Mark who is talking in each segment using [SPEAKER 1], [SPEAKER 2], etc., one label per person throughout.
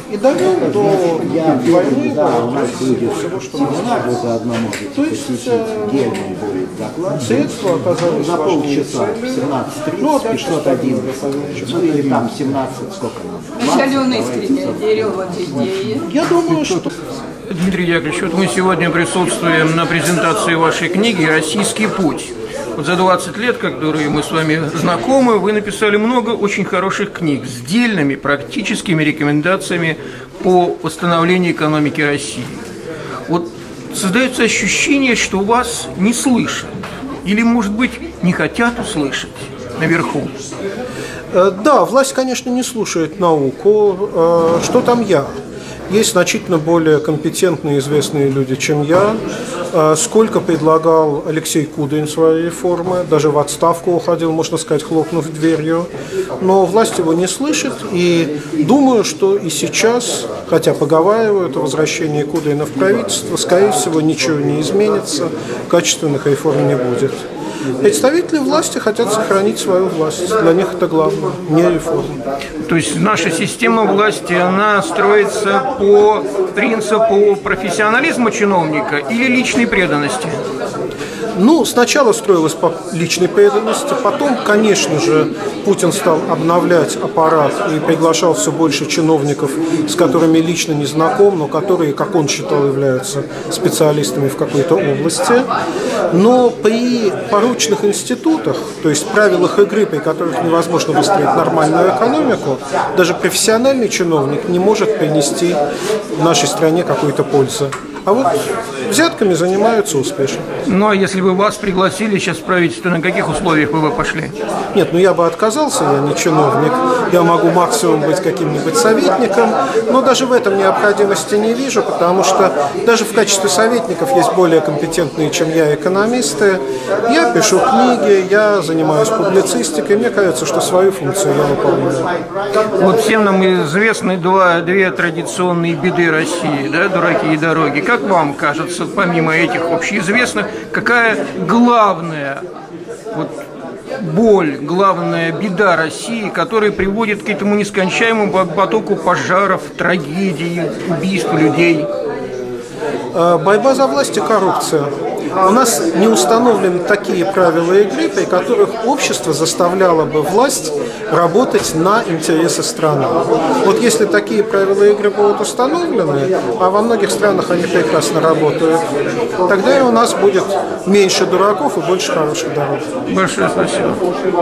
[SPEAKER 1] и довел до войны,
[SPEAKER 2] всего, что то есть
[SPEAKER 1] средства оказались
[SPEAKER 2] на полчаса, 17:30, 501, ну или там 17, сколько нам?
[SPEAKER 3] Вначале он искренне верил в эти идеи.
[SPEAKER 1] Я думаю, что...
[SPEAKER 4] Дмитрий Яковлевич, вот мы сегодня присутствуем на презентации вашей книги «Российский путь». Вот за 20 лет, которые мы с вами знакомы, вы написали много очень хороших книг с дельными практическими рекомендациями по восстановлению экономики России. Вот создается ощущение, что вас не слышат или, может быть, не хотят услышать наверху.
[SPEAKER 1] Да, власть, конечно, не слушает науку. Что там я? Есть значительно более компетентные и известные люди, чем я. Сколько предлагал Алексей Кудрин свои реформы, даже в отставку уходил, можно сказать, хлопнув дверью. Но власть его не слышит, и думаю, что и сейчас, хотя поговаривают о возвращении Кудрина в правительство, скорее всего, ничего не изменится, качественных реформ не будет. Представители власти хотят сохранить свою власть. Для них это главное, не реформа.
[SPEAKER 4] То есть наша система власти, она строится по принципу профессионализма чиновника или личной преданности?
[SPEAKER 1] Ну, сначала строилось по личной преданности, потом, конечно же, Путин стал обновлять аппарат и приглашал все больше чиновников, с которыми лично не знаком, но которые, как он считал, являются специалистами в какой-то области. Но при порочных институтах, то есть правилах игры, при которых невозможно выстроить нормальную экономику, даже профессиональный чиновник не может принести в нашей стране какой-то пользы. А вот взятками занимаются успешно.
[SPEAKER 4] Ну, а если бы вас пригласили сейчас в правительство, на каких условиях вы бы пошли?
[SPEAKER 1] Нет, ну я бы отказался, я не чиновник. Я могу максимум быть каким-нибудь советником, но даже в этом необходимости не вижу, потому что даже в качестве советников есть более компетентные, чем я, экономисты. Я пишу книги, я занимаюсь публицистикой, мне кажется, что свою функцию я выполняю.
[SPEAKER 4] Вот всем нам известны две традиционные беды России, да, дураки и дороги. Как вам кажется, помимо этих общеизвестных, какая главная боль, главная беда России, которая приводит к этому нескончаемому потоку пожаров, трагедий, убийств людей?
[SPEAKER 1] Борьба за власть и коррупция. У нас не установлены такие правила игры, при которых общество заставляло бы власть работать на интересы страны. Вот если такие правила игры будут установлены, а во многих странах они прекрасно работают, тогда и у нас будет меньше дураков и больше хороших дорог.
[SPEAKER 4] Большое спасибо.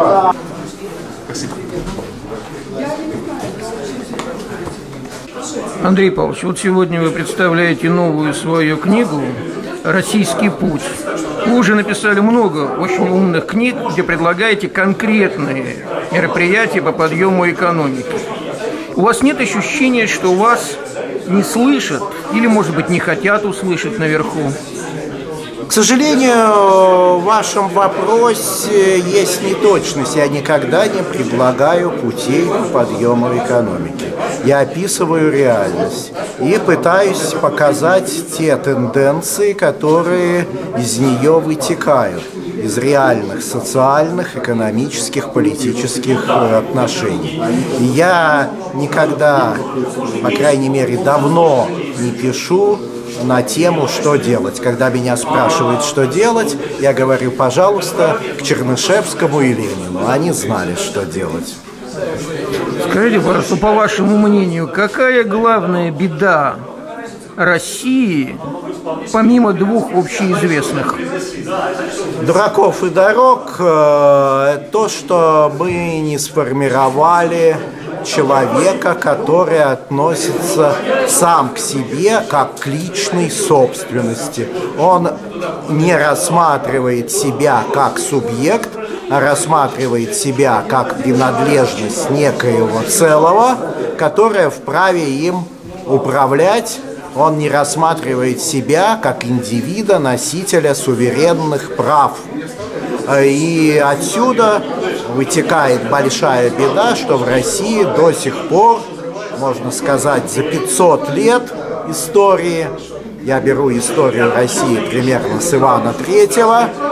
[SPEAKER 4] Андрей Павлович, вот сегодня вы представляете новую свою книгу «Российский путь». Вы уже написали много очень умных книг, где предлагаете конкретные мероприятия по подъему экономики. У вас нет ощущения, что вас не слышат или, может быть, не хотят услышать наверху?
[SPEAKER 2] К сожалению, в вашем вопросе есть неточность. Я никогда не предлагаю путей к подъему экономики. Я описываю реальность и пытаюсь показать те тенденции, которые из нее вытекают, из реальных социальных, экономических, политических отношений. И я никогда, по крайней мере, давно не пишу на тему, что делать. Когда меня спрашивают, что делать, я говорю, пожалуйста, к Чернышевскому и Ленину. Они знали, что делать.
[SPEAKER 4] Скажите, пожалуйста, по вашему мнению, какая главная беда России, помимо двух общеизвестных?
[SPEAKER 2] Дураков и дорог то, что мы не сформировали человека, который относится сам к себе как к личной собственности. Он не рассматривает себя как субъект, а рассматривает себя как принадлежность некоего целого, которое вправе им управлять. Он не рассматривает себя как индивида, носителя суверенных прав. И отсюда вытекает большая беда, что в России до сих пор, можно сказать, за 500 лет истории, я беру историю России примерно с Ивана III,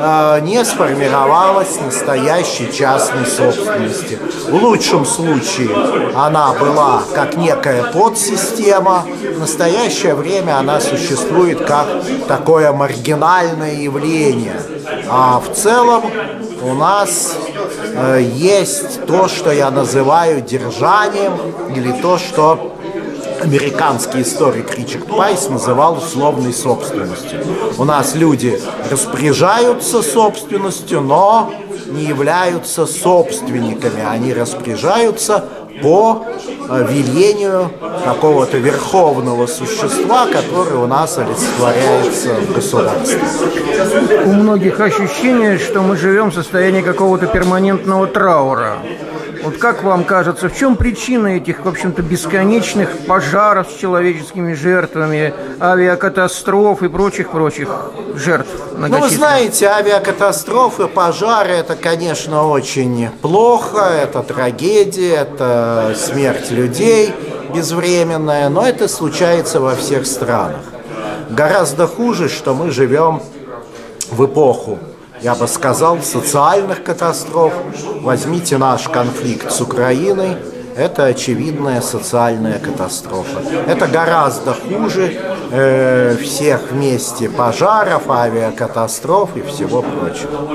[SPEAKER 2] не сформировалась настоящей частной собственности. В лучшем случае она была как некая подсистема, в настоящее время она существует как такое маргинальное явление. А в целом у нас есть то, что я называю держанием, или то, что американский историк Ричард Пайс называл условной собственностью. У нас люди распоряжаются собственностью, но не являются собственниками. Они распоряжаются по велению какого-то верховного существа, которое у нас олицетворяется в государстве.
[SPEAKER 4] У многих ощущение, что мы живем в состоянии какого-то перманентного траура. Вот как вам кажется, в чем причина этих, в общем-то, бесконечных пожаров с человеческими жертвами, авиакатастроф и прочих жертв многочисленных?
[SPEAKER 2] Ну, вы знаете, авиакатастрофы, пожары – это, конечно, очень плохо, это трагедия, это смерть людей безвременная, но это случается во всех странах. Гораздо хуже, что мы живем в эпоху, я бы сказал, социальных катастроф. Возьмите наш конфликт с Украиной. Это очевидная социальная катастрофа. Это гораздо хуже всех вместе пожаров, авиакатастроф и всего прочего.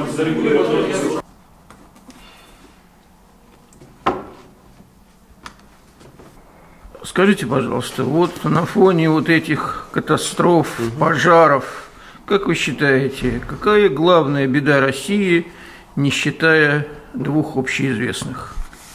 [SPEAKER 4] Скажите, пожалуйста, вот на фоне вот этих катастроф, пожаров, как вы считаете, какая главная беда России, не считая двух общеизвестных?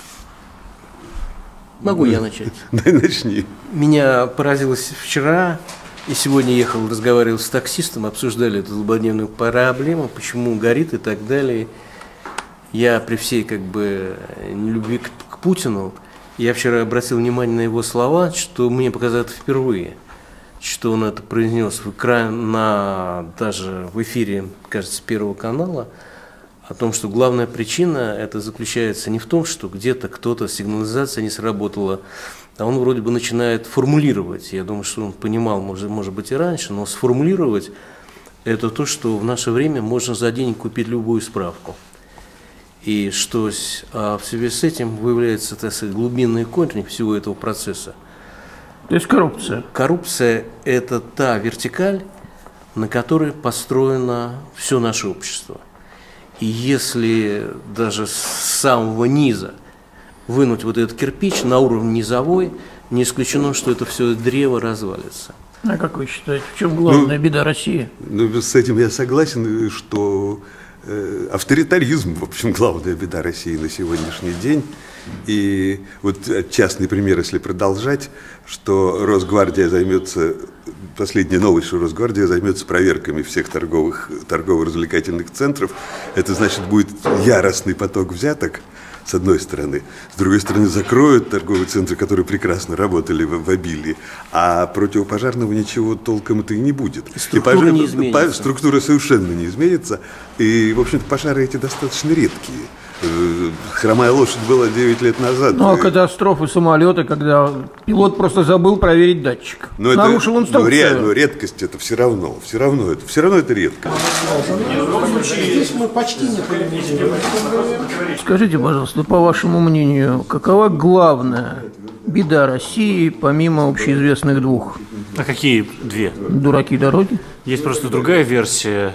[SPEAKER 5] Могу я начать?
[SPEAKER 6] Начни.
[SPEAKER 5] Меня поразилось вчера, и сегодня ехал, разговаривал с таксистом, обсуждали эту злободневную проблему, почему горит и так далее. Я при всей нелюбви к Путину, я вчера обратил внимание на его слова, что мне показалось впервые, что он это произнес даже в эфире, кажется, Первого канала, о том, что главная причина это заключается не в том, что где-то кто-то, сигнализация не сработала, а он вроде бы начинает формулировать. Я думаю, что он понимал, может быть, и раньше, но сформулировать это то, что в наше время можно за денег купить любую справку. И что в связи с этим выявляется, так сказать, глубинный корень всего этого процесса.
[SPEAKER 4] То есть коррупция.
[SPEAKER 5] Коррупция – это та вертикаль, на которой построено все наше общество. И если даже с самого низа вынуть вот этот кирпич на уровне низовой, не исключено, что это все древо развалится.
[SPEAKER 4] А как вы считаете, в чем главная беда России?
[SPEAKER 6] С этим я согласен, что авторитаризм, в общем, главная беда России на сегодняшний день. И вот частный пример, если продолжать, что Росгвардия займется, последняя новость, что Росгвардия займется проверками всех торгово-развлекательных центров. Это значит, будет яростный поток взяток, с одной стороны. С другой стороны, закроют торговые центры, которые прекрасно работали в обилии, а противопожарного ничего толком-то и не будет.
[SPEAKER 5] Структура не изменится.
[SPEAKER 6] Структура совершенно не изменится. И, в общем-то, пожары эти достаточно редкие. Хромая лошадь была 9 лет назад.
[SPEAKER 4] Ну, а катастрофы самолета, когда пилот просто забыл проверить датчик. Нарушил инструкцию.
[SPEAKER 6] Но редкость это все равно это редко.
[SPEAKER 1] Здесь мы почти не полемизируем.
[SPEAKER 4] Скажите, пожалуйста, по вашему мнению, какова главная беда России, помимо общеизвестных двух?
[SPEAKER 7] А какие две?
[SPEAKER 4] Дураки дороги?
[SPEAKER 7] Есть просто другая версия.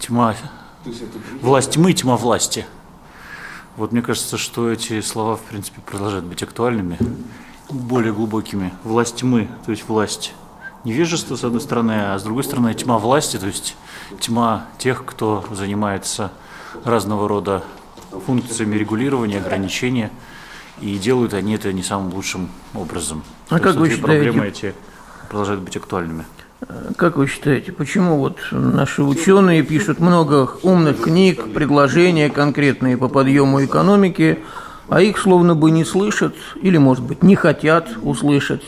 [SPEAKER 7] Власть тьмы, тьма власти. Вот мне кажется, что эти слова, в принципе, продолжают быть актуальными, более глубокими. Власть тьмы, то есть власть невежества, с одной стороны, а с другой стороны тьма власти, то есть тьма тех, кто занимается разного рода функциями регулирования, ограничения, и делают они это не самым лучшим образом.
[SPEAKER 4] А как вы считаете?
[SPEAKER 7] Проблемы эти продолжают быть актуальными.
[SPEAKER 4] Как вы считаете, почему вот наши ученые пишут много умных книг, предложения конкретные по подъему экономики, а их словно бы не слышат или, может быть, не хотят услышать?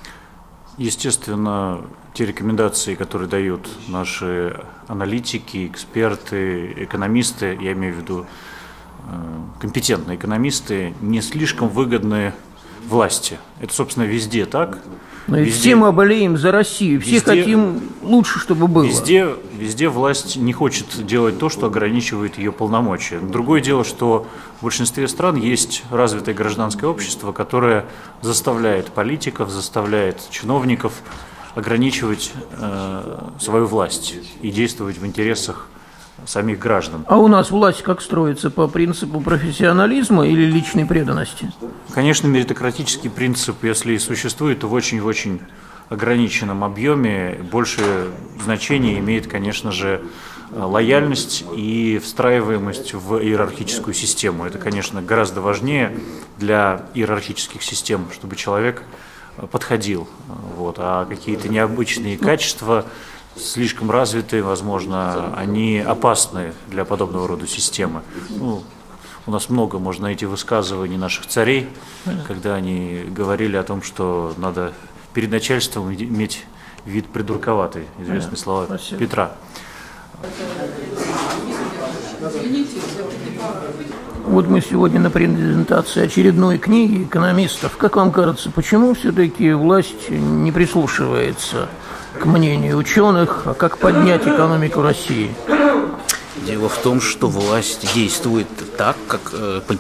[SPEAKER 7] Естественно, те рекомендации, которые дают наши аналитики, эксперты, экономисты, я имею в виду компетентные экономисты, не слишком выгодны власти. Это, собственно, везде так.
[SPEAKER 4] Но ведь
[SPEAKER 7] Везде-
[SPEAKER 4] все мы болеем за Россию, все
[SPEAKER 7] везде-
[SPEAKER 4] хотим лучше, чтобы было.
[SPEAKER 7] Везде власть не хочет делать то, что ограничивает ее полномочия. Другое дело, что в большинстве стран есть развитое гражданское общество, которое заставляет политиков, заставляет чиновников ограничивать свою власть и действовать в интересах самих граждан.
[SPEAKER 4] А у нас власть как строится, по принципу профессионализма или личной преданности?
[SPEAKER 7] Конечно, меритократический принцип, если и существует, то в очень-очень ограниченном объеме. Большее значение имеет, конечно же, лояльность и встраиваемость в иерархическую систему. Это, конечно, гораздо важнее для иерархических систем, чтобы человек подходил. Вот. А какие-то необычные качества, слишком развитые, возможно, они опасны для подобного рода системы. Ну, у нас много можно найти высказываний наших царей, когда они говорили о том, что надо перед начальством иметь вид придурковатый, известные слова Петра.
[SPEAKER 4] Вот мы сегодня на презентации очередной книги экономистов. Как вам кажется, почему все-таки власть не прислушивается к мнению ученых, а как поднять экономику России?
[SPEAKER 8] Дело в том, что власть действует так, как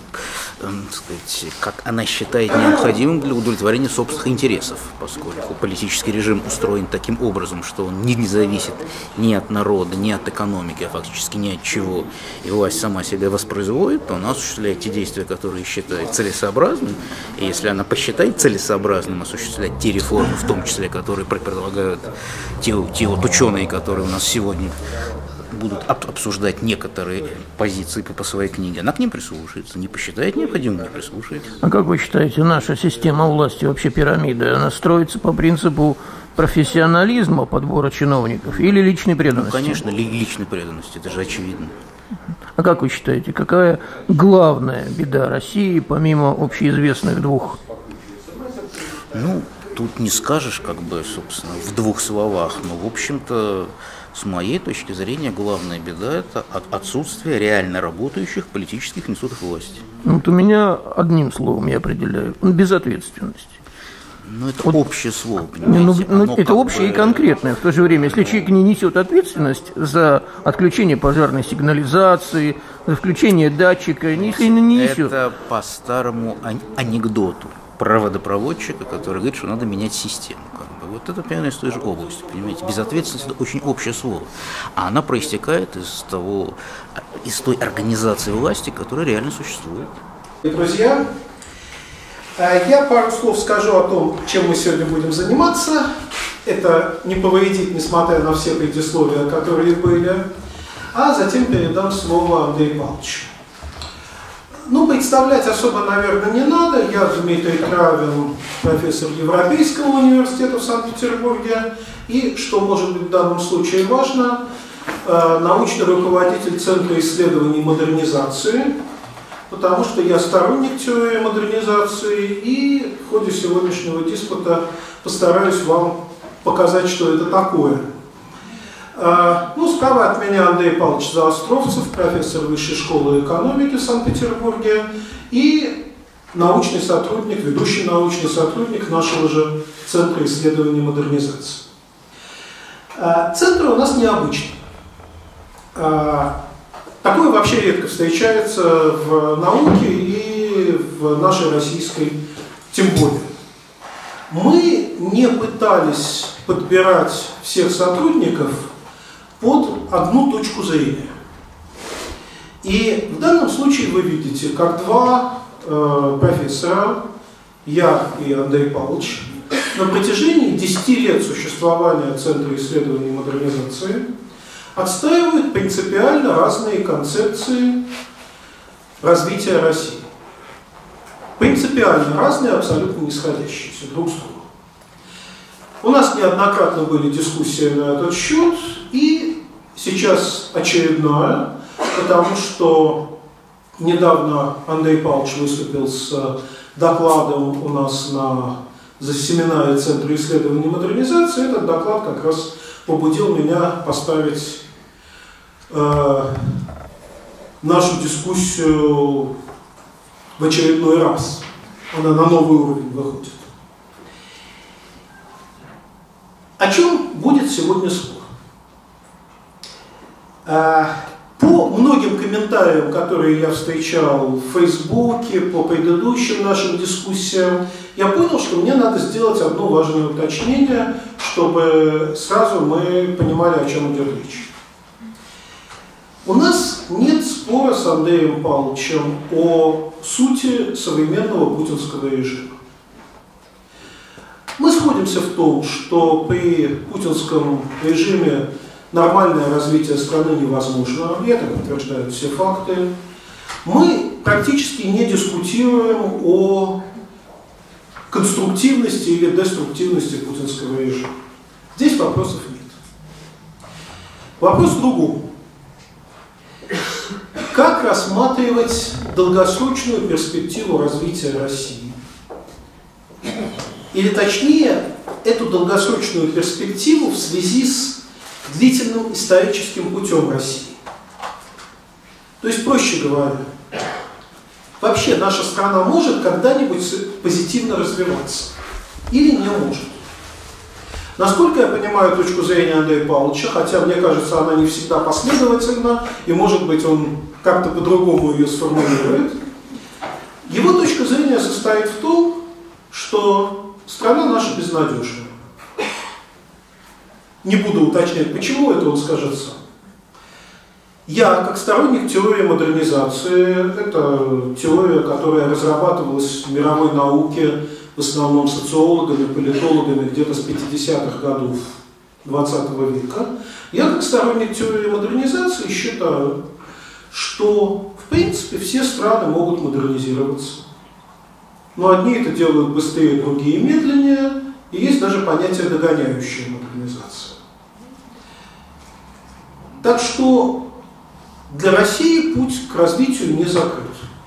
[SPEAKER 8] она считает необходимым для удовлетворения собственных интересов, поскольку политический режим устроен таким образом, что он не зависит ни от народа, ни от экономики, а фактически ни от чего, и власть сама себя воспроизводит, то она осуществляет те действия, которые считает целесообразным, и если она посчитает целесообразным осуществлять те реформы, в том числе, которые предлагают те вот ученые, которые у нас сегодня будут обсуждать некоторые позиции по своей книге, она к ним прислушается, не посчитает необходимым, не прислушается.
[SPEAKER 4] А как вы считаете, наша система власти, вообще пирамида, она строится по принципу профессионализма подбора чиновников или личной преданности?
[SPEAKER 8] Ну, конечно, личной преданности, это же очевидно.
[SPEAKER 4] А как вы считаете, какая главная беда России, помимо общеизвестных двух?
[SPEAKER 8] Ну, тут не скажешь, собственно, в двух словах, но, в общем-то, с моей точки зрения, главная беда – это отсутствие реально работающих политических институтов власти.
[SPEAKER 4] Вот у меня одним словом я определяю – безответственность.
[SPEAKER 8] Ну, это общее слово, понимаете?
[SPEAKER 4] Это общее и конкретное. В то же время, если человек не несет ответственность за отключение пожарной сигнализации, за включение датчика, если не несет…
[SPEAKER 8] Это по старому анекдоту про водопроводчика, который говорит, что надо менять систему. Вот это примерно из той же области, понимаете. Безответственность – это очень общее слово. А она проистекает из той организации власти, которая реально существует.
[SPEAKER 1] Друзья, я пару слов скажу о том, чем мы сегодня будем заниматься. Это не повредит, несмотря на все предисловия, которые были. А затем передам слово Андрею Павловичу. Ну, представлять особо, наверное, не надо. Я Дмитрий Травин, профессор Европейского университета в Санкт-Петербурге. И, что может быть в данном случае важно, научный руководитель Центра исследований модернизации, потому что я сторонник теории модернизации и в ходе сегодняшнего диспута постараюсь вам показать, что это такое. Справа от меня Андрей Павлович Заостровцев, профессор Высшей школы экономики в Санкт-Петербурге и научный сотрудник, ведущий научный сотрудник нашего же Центра исследований модернизации. Центр у нас необычный. Такое вообще редко встречается в науке и в нашей российской тем более. Мы не пытались подбирать всех сотрудников под одну точку зрения. И в данном случае вы видите, как два профессора, я и Андрей Павлович, на протяжении 10 лет существования Центра исследований модернизации отстаивают принципиально разные концепции развития России. Принципиально разные, абсолютно не сходящиеся друг с другом. У нас неоднократно были дискуссии на этот счет, и сейчас очередная, потому что недавно Андрей Павлович выступил с докладом у нас на семинаре Центра исследований модернизации. Этот доклад как раз побудил меня поставить нашу дискуссию в очередной раз. она на новый уровень выходит. О чем будет сегодня спор? По многим комментариям, которые я встречал в Фейсбуке, по предыдущим нашим дискуссиям, я понял, что мне надо сделать одно важное уточнение, чтобы сразу мы понимали, о чем идет речь. У нас нет спора с Андреем Павловичем о сути современного путинского режима. Мы сходимся в том, что при путинском режиме нормальное развитие страны невозможно, и это подтверждают все факты. Мы практически не дискутируем о конструктивности или деструктивности путинского режима. Здесь вопросов нет. Вопрос в другом. Как рассматривать долгосрочную перспективу развития России? Или точнее, эту долгосрочную перспективу в связи с длительным историческим путем России. То есть, проще говоря, вообще наша страна может когда-нибудь позитивно развиваться или не может? Насколько я понимаю точку зрения Андрея Павловича, хотя мне кажется, она не всегда последовательна, и может быть он как-то по-другому ее сформулирует, его точка зрения состоит в том, что страна наша безнадежна. Не буду уточнять, почему, это он скажет сам. Я, как сторонник теории модернизации, это теория, которая разрабатывалась в мировой науке, в основном социологами, политологами где-то с 50-х годов 20 века, я, как сторонник теории модернизации, считаю, что, в принципе, все страны могут модернизироваться. Но одни это делают быстрее, другие медленнее, и есть даже понятие догоняющая модернизация. Так что для России путь к развитию не закрыт.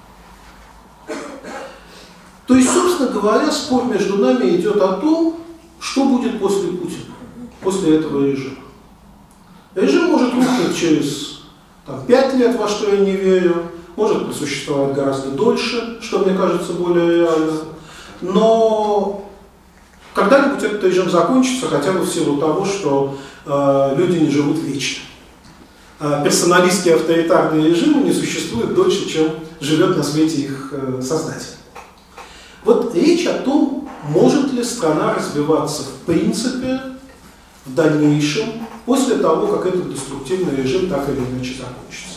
[SPEAKER 1] То есть, собственно говоря, спор между нами идет о том, что будет после Путина, после этого режима. Режим может рухнуть через 5 лет, во что я не верю, может просуществовать гораздо дольше, что мне кажется более реально, но когда-нибудь этот режим закончится, хотя бы в силу того, что люди не живут вечно. Персоналистские авторитарные режимы не существуют дольше, чем живет на свете их создатель. Вот речь о том, может ли страна развиваться в принципе в дальнейшем, после того, как этот деструктивный режим так или иначе закончится.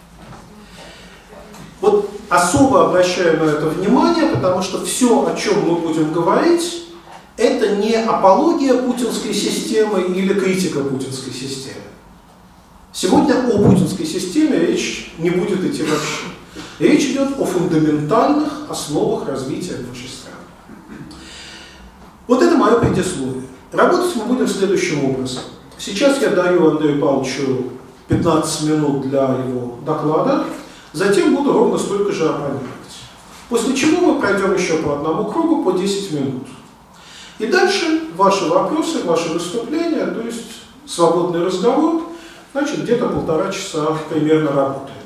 [SPEAKER 1] Вот особо обращаю на это внимание, потому что все, о чем мы будем говорить, это не апология путинской системы или критика путинской системы. Сегодня о путинской системе речь не будет идти вообще. Речь идет о фундаментальных основах развития нашей страны. Вот это мое предисловие. Работать мы будем следующим образом. Сейчас я даю Андрею Павловичу 15 минут для его доклада, затем буду ровно столько же оппонировать. После чего мы пройдем еще по одному кругу по 10 минут. И дальше ваши вопросы, ваши выступления, то есть свободный разговор, значит, где-то 1,5 часа примерно работаем.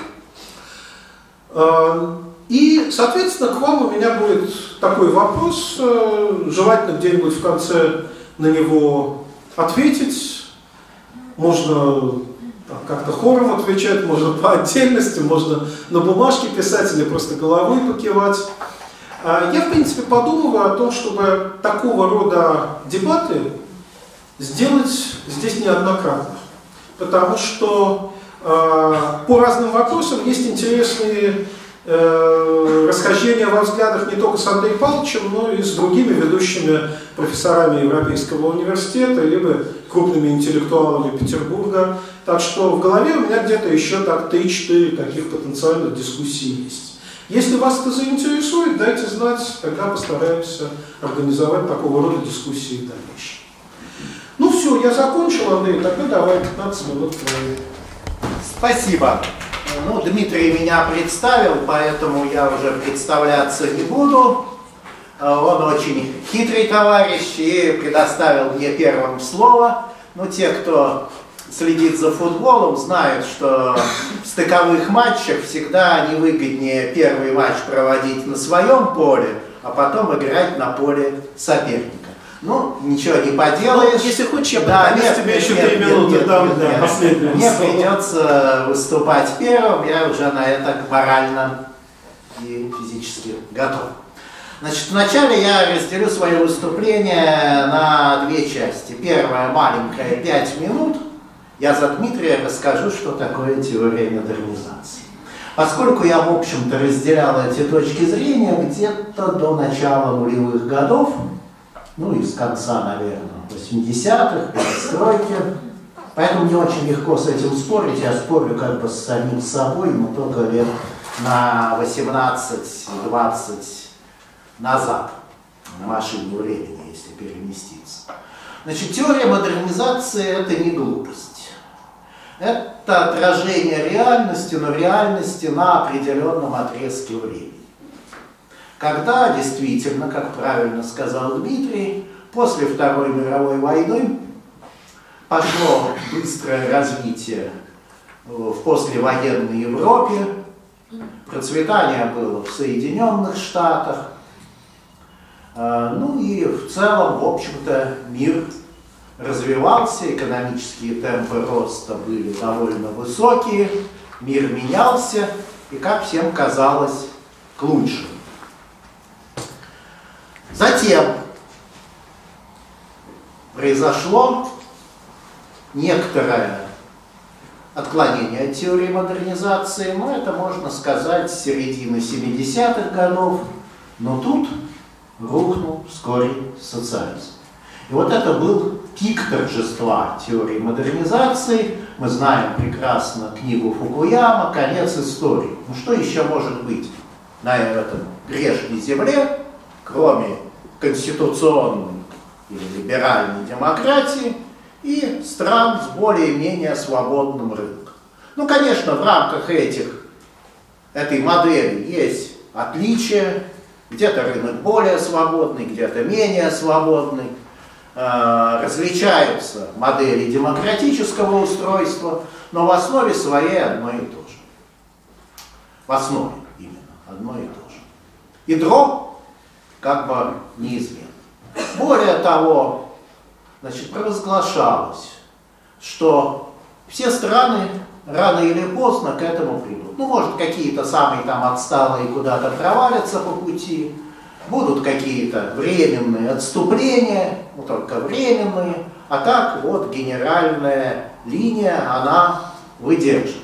[SPEAKER 1] И, соответственно, к вам у меня будет такой вопрос, желательно где-нибудь в конце на него ответить. Можно как-то хором отвечать, можно по отдельности, можно на бумажке писать или просто головой покивать. Я, в принципе, подумываю о том, чтобы такого рода дебаты сделать здесь неоднократно. Потому что по разным вопросам есть интересные расхождения во взглядах не только с Андреем Павловичем, но и с другими ведущими профессорами Европейского университета, либо крупными интеллектуалами Петербурга. Так что в голове у меня где-то еще так 3-4 таких потенциальных дискуссий есть. Если вас это заинтересует, дайте знать, тогда постараемся организовать такого рода дискуссии в дальнейшем. Ну все, я закончил, Андрей, тогда давай 15 минут.
[SPEAKER 2] Спасибо. Ну, Дмитрий меня представил, поэтому я уже представляться не буду. Он очень хитрый товарищ и предоставил мне первым слово. Но те, кто следит за футболом, знают, что в стыковых матчах всегда невыгоднее первый матч проводить на своем поле, а потом играть на поле соперника. Ну, ничего не поделаешь.
[SPEAKER 1] Ну, если хочешь, я
[SPEAKER 2] да,
[SPEAKER 1] нет, тебе еще 3 минуты дам для последнего.
[SPEAKER 2] Мне придется выступать первым, я уже на это морально и физически готов. Значит, вначале я разделю свое выступление на 2 части. Первая маленькая, 5 минут. Я за Дмитрия расскажу, что такое теория модернизации. Поскольку я, в общем-то, разделял эти точки зрения где-то до начала нулевых годов, ну и с конца, наверное, 80-х, перестройки, поэтому мне очень легко с этим спорить. Я спорю как бы с самим собой, но только лет на 18-20 назад, на машине времени, если переместиться. Значит, теория модернизации – это не глупость. Это отражение реальности, но реальности на определенном отрезке времени. Когда действительно, как правильно сказал Дмитрий, после Второй мировой войны пошло быстрое развитие в послевоенной Европе, процветание было в Соединенных Штатах, ну и в целом, в общем-то, мир развивался, экономические темпы роста были довольно высокие, мир менялся, и, как всем казалось, к лучшему. Затем произошло некоторое отклонение от теории модернизации, но это можно сказать с середины 70-х годов, но тут рухнул вскоре социализм. И вот это был пик торжества теории модернизации. Мы знаем прекрасно книгу Фукуяма «Конец истории». Ну что еще может быть на этом грешной земле, кроме конституционной или либеральной демократии и стран с более-менее свободным рынком? Ну, конечно, в рамках этой модели есть отличия. Где-то рынок более свободный, где-то менее свободный. Различаются модели демократического устройства, но в основе своей одно и то же. В основе именно одно и то же. Ядро как бы неизменно. Более того, значит, провозглашалось, что все страны рано или поздно к этому придут. Ну, может, какие-то самые там отсталые куда-то провалятся по пути, будут какие-то временные отступления, ну, только временные, а так вот генеральная линия, она выдерживается.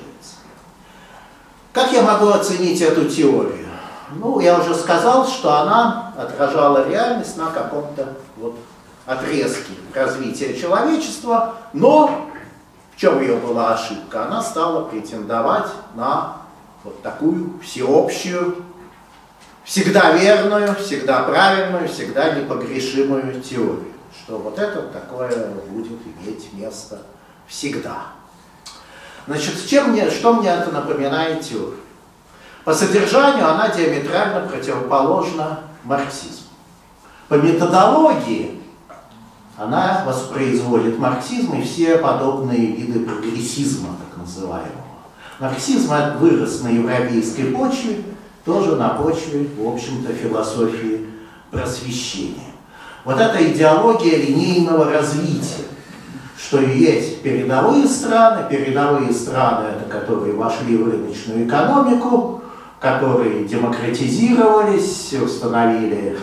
[SPEAKER 2] Как я могу оценить эту теорию? Ну, я уже сказал, что она отражала реальность на каком-то вот отрезке развития человечества, но в чем ее была ошибка? Она стала претендовать на вот такую всеобщую, всегда верную, всегда правильную, всегда непогрешимую теорию, что вот это такое будет иметь место всегда. Значит, что мне это напоминает теория? По содержанию она диаметрально противоположна марксизму. По методологии она воспроизводит марксизм и все подобные виды прогрессизма, так называемого. Марксизм вырос на европейской почве, тоже на почве, в общем-то, философии просвещения. Вот эта идеология линейного развития, что есть передовые страны, это которые вошли в рыночную экономику, которые демократизировались, установили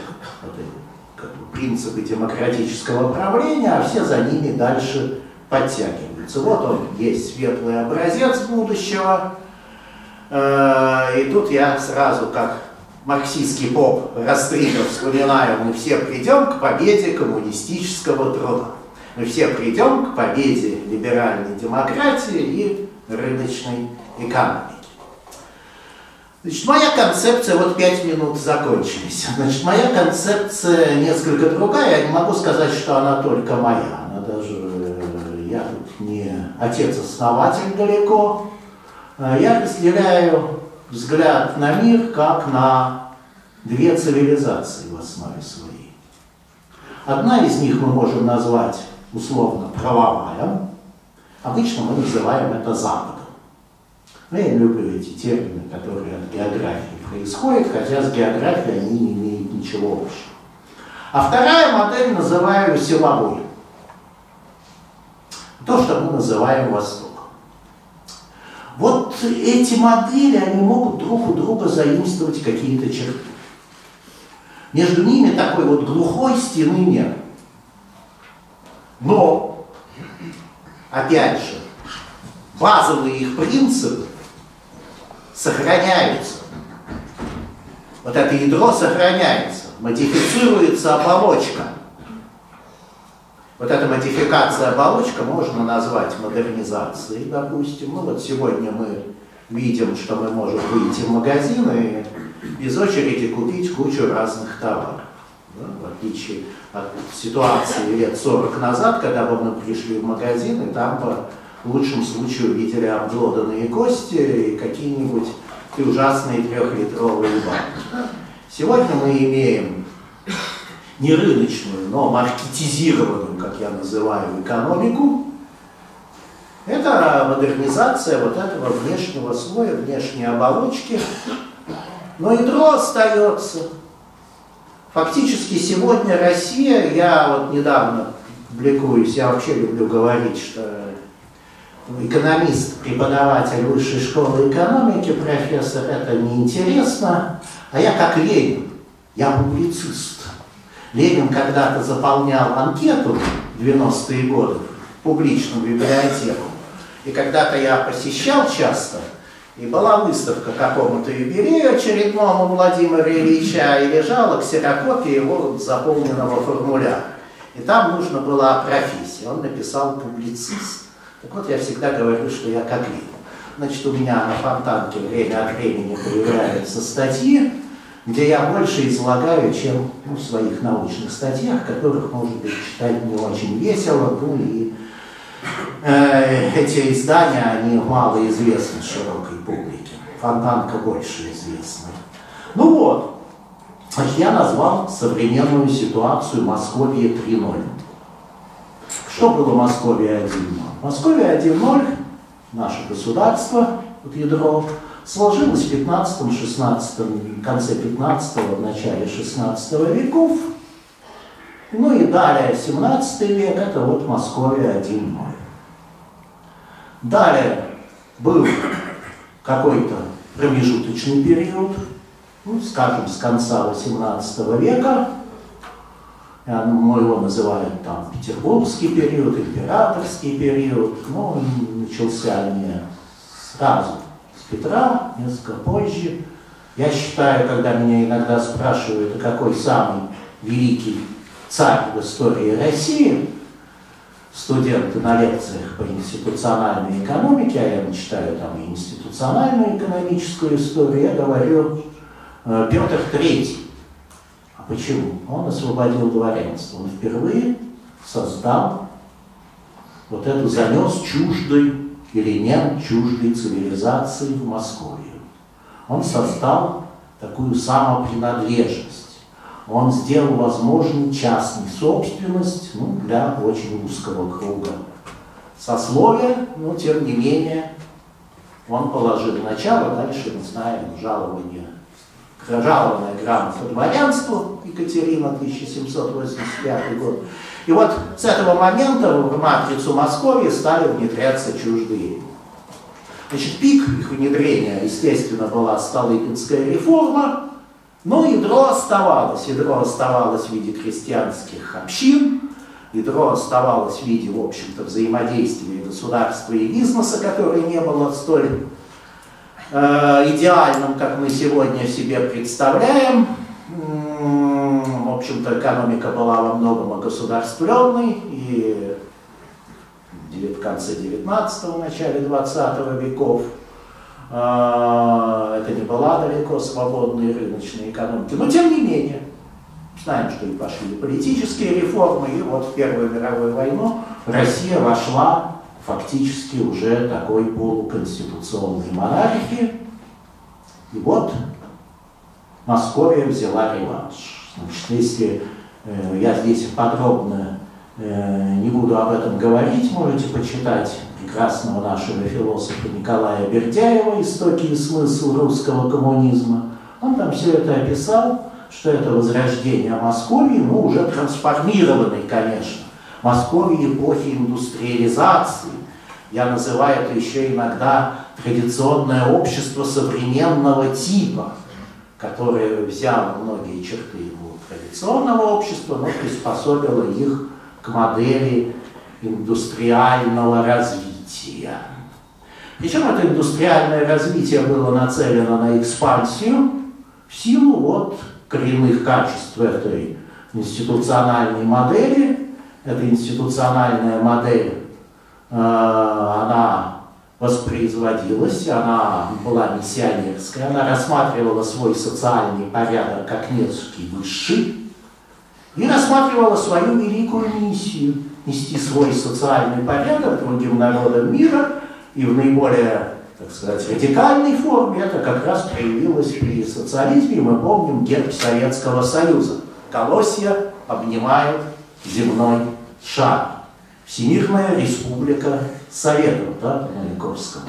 [SPEAKER 2] принципы демократического правления, а все за ними дальше подтягиваются. Вот он есть светлый образец будущего. И тут я сразу, как марксистский поп Растригов, вспоминаю: мы все придем к победе коммунистического труда. Мы все придем к победе либеральной демократии и рыночной экономики. Значит, моя концепция, вот 5 минут закончились. Значит, моя концепция несколько другая. Я не могу сказать, что она только моя. Она даже, я тут не отец-основатель далеко. Я разделяю взгляд на мир как на 2 цивилизации в основе своей. Одна из них мы можем назвать условно правовая. Обычно мы называем это Западом. Но я не люблю эти термины, которые от географии происходит, хотя с географией они не имеют ничего общего. А вторая модель называю силовой. То, что мы называем Востоком. Вот эти модели, они могут друг у друга заимствовать какие-то черты. Между ними такой вот глухой стены нет. Но, опять же, базовые их принципы сохраняются. Вот это ядро сохраняется, модифицируется оболочка. Вот эта модификация оболочка можно назвать модернизацией, допустим. Ну вот сегодня мы видим, что мы можем выйти в магазин и без очереди купить кучу разных товаров. Да, в отличие от ситуации лет 40 назад, когда бы мы пришли в магазин, и там бы в лучшем случае увидели обглоданные кости и какие-нибудь ужасные 3-литровые банки. Сегодня мы имеем не рыночную, но маркетизированную, как я называю, экономику. Это модернизация вот этого внешнего слоя, внешней оболочки. Но ядро остается. Фактически сегодня Россия, я вот недавно публикуюсь, я вообще люблю говорить, что экономист, преподаватель высшей школы экономики, профессор, это неинтересно, а я как Ленин, я публицист. Ленин когда-то заполнял анкету в 90-е годы в публичную библиотеку, и когда-то я посещал часто, и была выставка какому-то юбилею очередному Владимира Ильича, и лежала ксерокопия его заполненного формуляра. И там нужно было о профессии. Он написал публицист. Так вот, я всегда говорю, что я как Ленин. Значит, у меня на Фонтанке время от времени появляются статьи, где я больше излагаю, чем в своих научных статьях, которых, может быть, читать не очень весело, ну и эти издания, они мало известны широкой публике. Фонтанка больше известна. Ну вот, значит, я назвал современную ситуацию Московия 3.0. Что было Московия 1.0? Московия 1.0, наше государство, вот ядро, сложилось в 15-16, конце 15-го, в начале 16 веков. Ну и далее 17 век, это вот Московия 1.0. Далее был какой-то промежуточный период, ну, скажем, с конца 18 века, его называют там Петербургский период, императорский период, но он начался не сразу с Петра, несколько позже. Я считаю, когда меня иногда спрашивают, какой самый великий царь в истории России, студенты на лекциях по институциональной экономике, а я читаю там и институциональную экономическую историю, я говорю Петр III. А почему? Он освободил дворянство. Он впервые создал вот эту, занес чуждой элемент чуждой цивилизации в Московию. Он создал такую самопринадлежность. Он сделал возможной частную собственность, ну, для очень узкого круга сословия, но тем не менее он положил начало, дальше мы знаем жалованная грамота дворянству Екатерина, 1785 год. И вот с этого момента в матрицу Московии стали внедряться чуждые. Значит, пик их внедрения, естественно, была Столыпинская реформа, но ядро оставалось. Ядро оставалось в виде крестьянских общин, ядро оставалось в виде, в общем-то, взаимодействия государства и бизнеса, которое не было столь идеальным, как мы сегодня себе представляем. В общем-то, экономика была во многом огосударствленной, и в конце 19-го, начале 20 веков это не была далеко свободная рыночная экономика. Но тем не менее, знаем, что и пошли политические реформы, и вот в Первую мировую войну Россия вошла фактически уже такой полуконституционной монархии. И вот Московия взяла реванш. Значит, если я здесь подробно не буду об этом говорить, можете почитать прекрасного нашего философа Николая Бердяева «Истоки и смысл русского коммунизма». Он там все это описал, что это возрождение Московии, ну, уже трансформированной, конечно, Московии эпохи индустриализации. Я называю это еще иногда традиционное общество современного типа, которое взяло многие черты его традиционного общества, но приспособило их к модели индустриального развития. Причем это индустриальное развитие было нацелено на экспансию в силу вот коренных качеств этой институциональной модели. Эта институциональная модель, она воспроизводилась, она была миссионерская, она рассматривала свой социальный порядок как некий высший и рассматривала свою великую миссию нести свой социальный порядок другим народам мира, и в наиболее, так сказать, радикальной форме это как раз проявилось при социализме. Мы помним герб Советского Союза. Колосья обнимают земной шар. Всемирная республика Советов, да, по Маяковскому.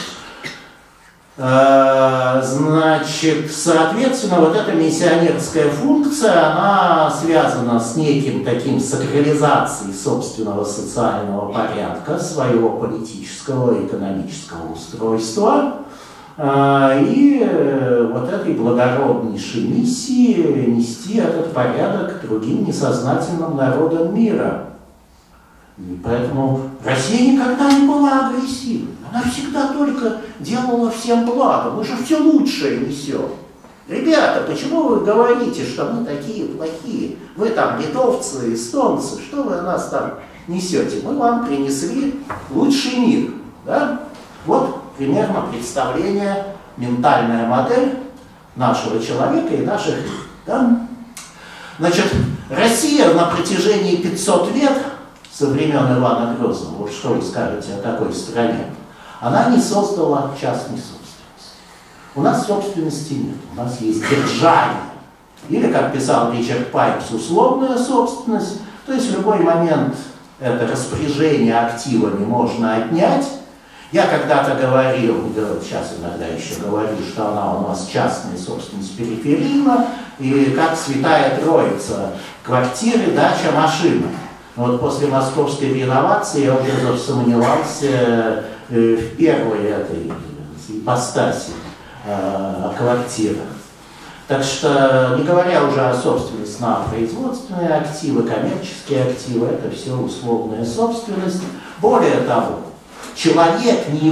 [SPEAKER 2] Значит, соответственно, вот эта миссионерская функция, она связана с неким таким сакрализацией собственного социального порядка, своего политического и экономического устройства, и вот этой благороднейшей миссии нести этот порядок другим несознательным народам мира. И поэтому Россия никогда не была агрессивной. Она всегда только делала всем благо. Мы же все лучшее несем. Ребята, почему вы говорите, что мы такие плохие? Вы там литовцы, эстонцы, что вы нас там несете? Мы вам принесли лучший мир. Да? Вот примерно представление, ментальная модель нашего человека и наших. Да? Значит, Россия на протяжении 500 лет со времен Ивана Грозного, вот что вы скажете о такой стране, она не создала частной собственности. У нас собственности нет, у нас есть держание. Или, как писал Ричард Пайпс, условная собственность, то есть в любой момент это распоряжение активами можно отнять. Я когда-то говорил, сейчас иногда еще говорю, что она у нас частная собственность периферийна, и как Святая Троица, квартиры, дача, машина. Но вот после московской реновации я уже засомневался в первой этой ипостаси о квартирах. Так что, не говоря уже о собственности на производственные активы, коммерческие активы, это все условная собственность. Более того, человек не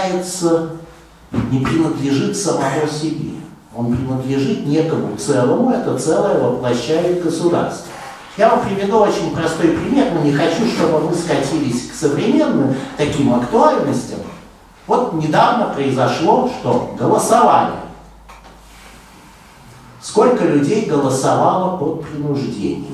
[SPEAKER 2] принадлежит самому себе. Он принадлежит некому целому, это целое воплощает государство. Я вам приведу очень простой пример, но не хочу, чтобы мы скатились к современным таким актуальностям. Вот недавно произошло что? Голосование. Сколько людей голосовало под принуждением?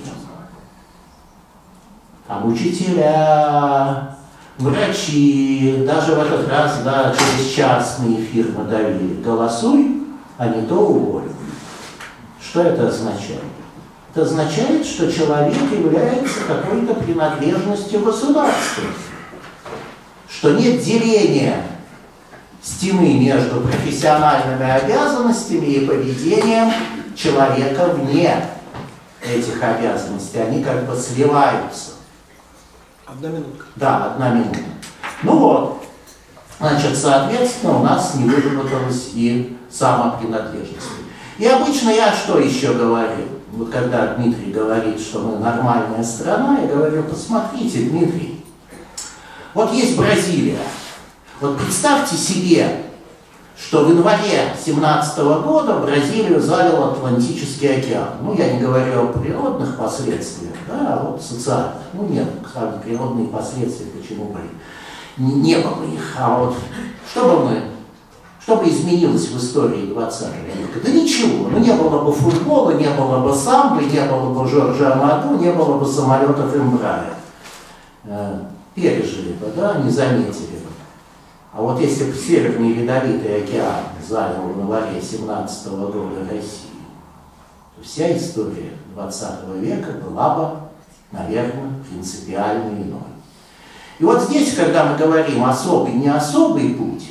[SPEAKER 2] Там учителя, врачи, даже в этот раз, да, через частные фирмы давили. Голосуй, а не то уволим. Что это означает? Это означает, что человек является какой-то принадлежностью государства, что нет деления стены между профессиональными обязанностями и поведением человека вне этих обязанностей. Они как бы сливаются.
[SPEAKER 1] Одна минутка.
[SPEAKER 2] Да, 1 минута. Ну вот, значит, соответственно, у нас не выработалась и самопринадлежность. И обычно я что еще говорю? Вот когда Дмитрий говорит, что мы нормальная страна, я говорю, посмотрите, Дмитрий, вот есть Бразилия. Вот представьте себе, что в январе 2017 года Бразилию залил Атлантический океан. Ну, я не говорю о природных последствиях, да, а вот социальных. Ну, нет, кстати, природные последствия, почему бы не было их. А вот что бы изменилось в истории 20 века? Да ничего. Ну, не было бы футбола, не было бы самбы, не было бы Жоржа Амаду, не было бы самолетов Эмбраер. Пережили бы, да, не заметили бы. А вот если бы Северный Ледовитый океан занял в январе 2017 года Россию, то вся история 20 века была бы, наверное, принципиально иной. И вот здесь, когда мы говорим особый, не особый путь,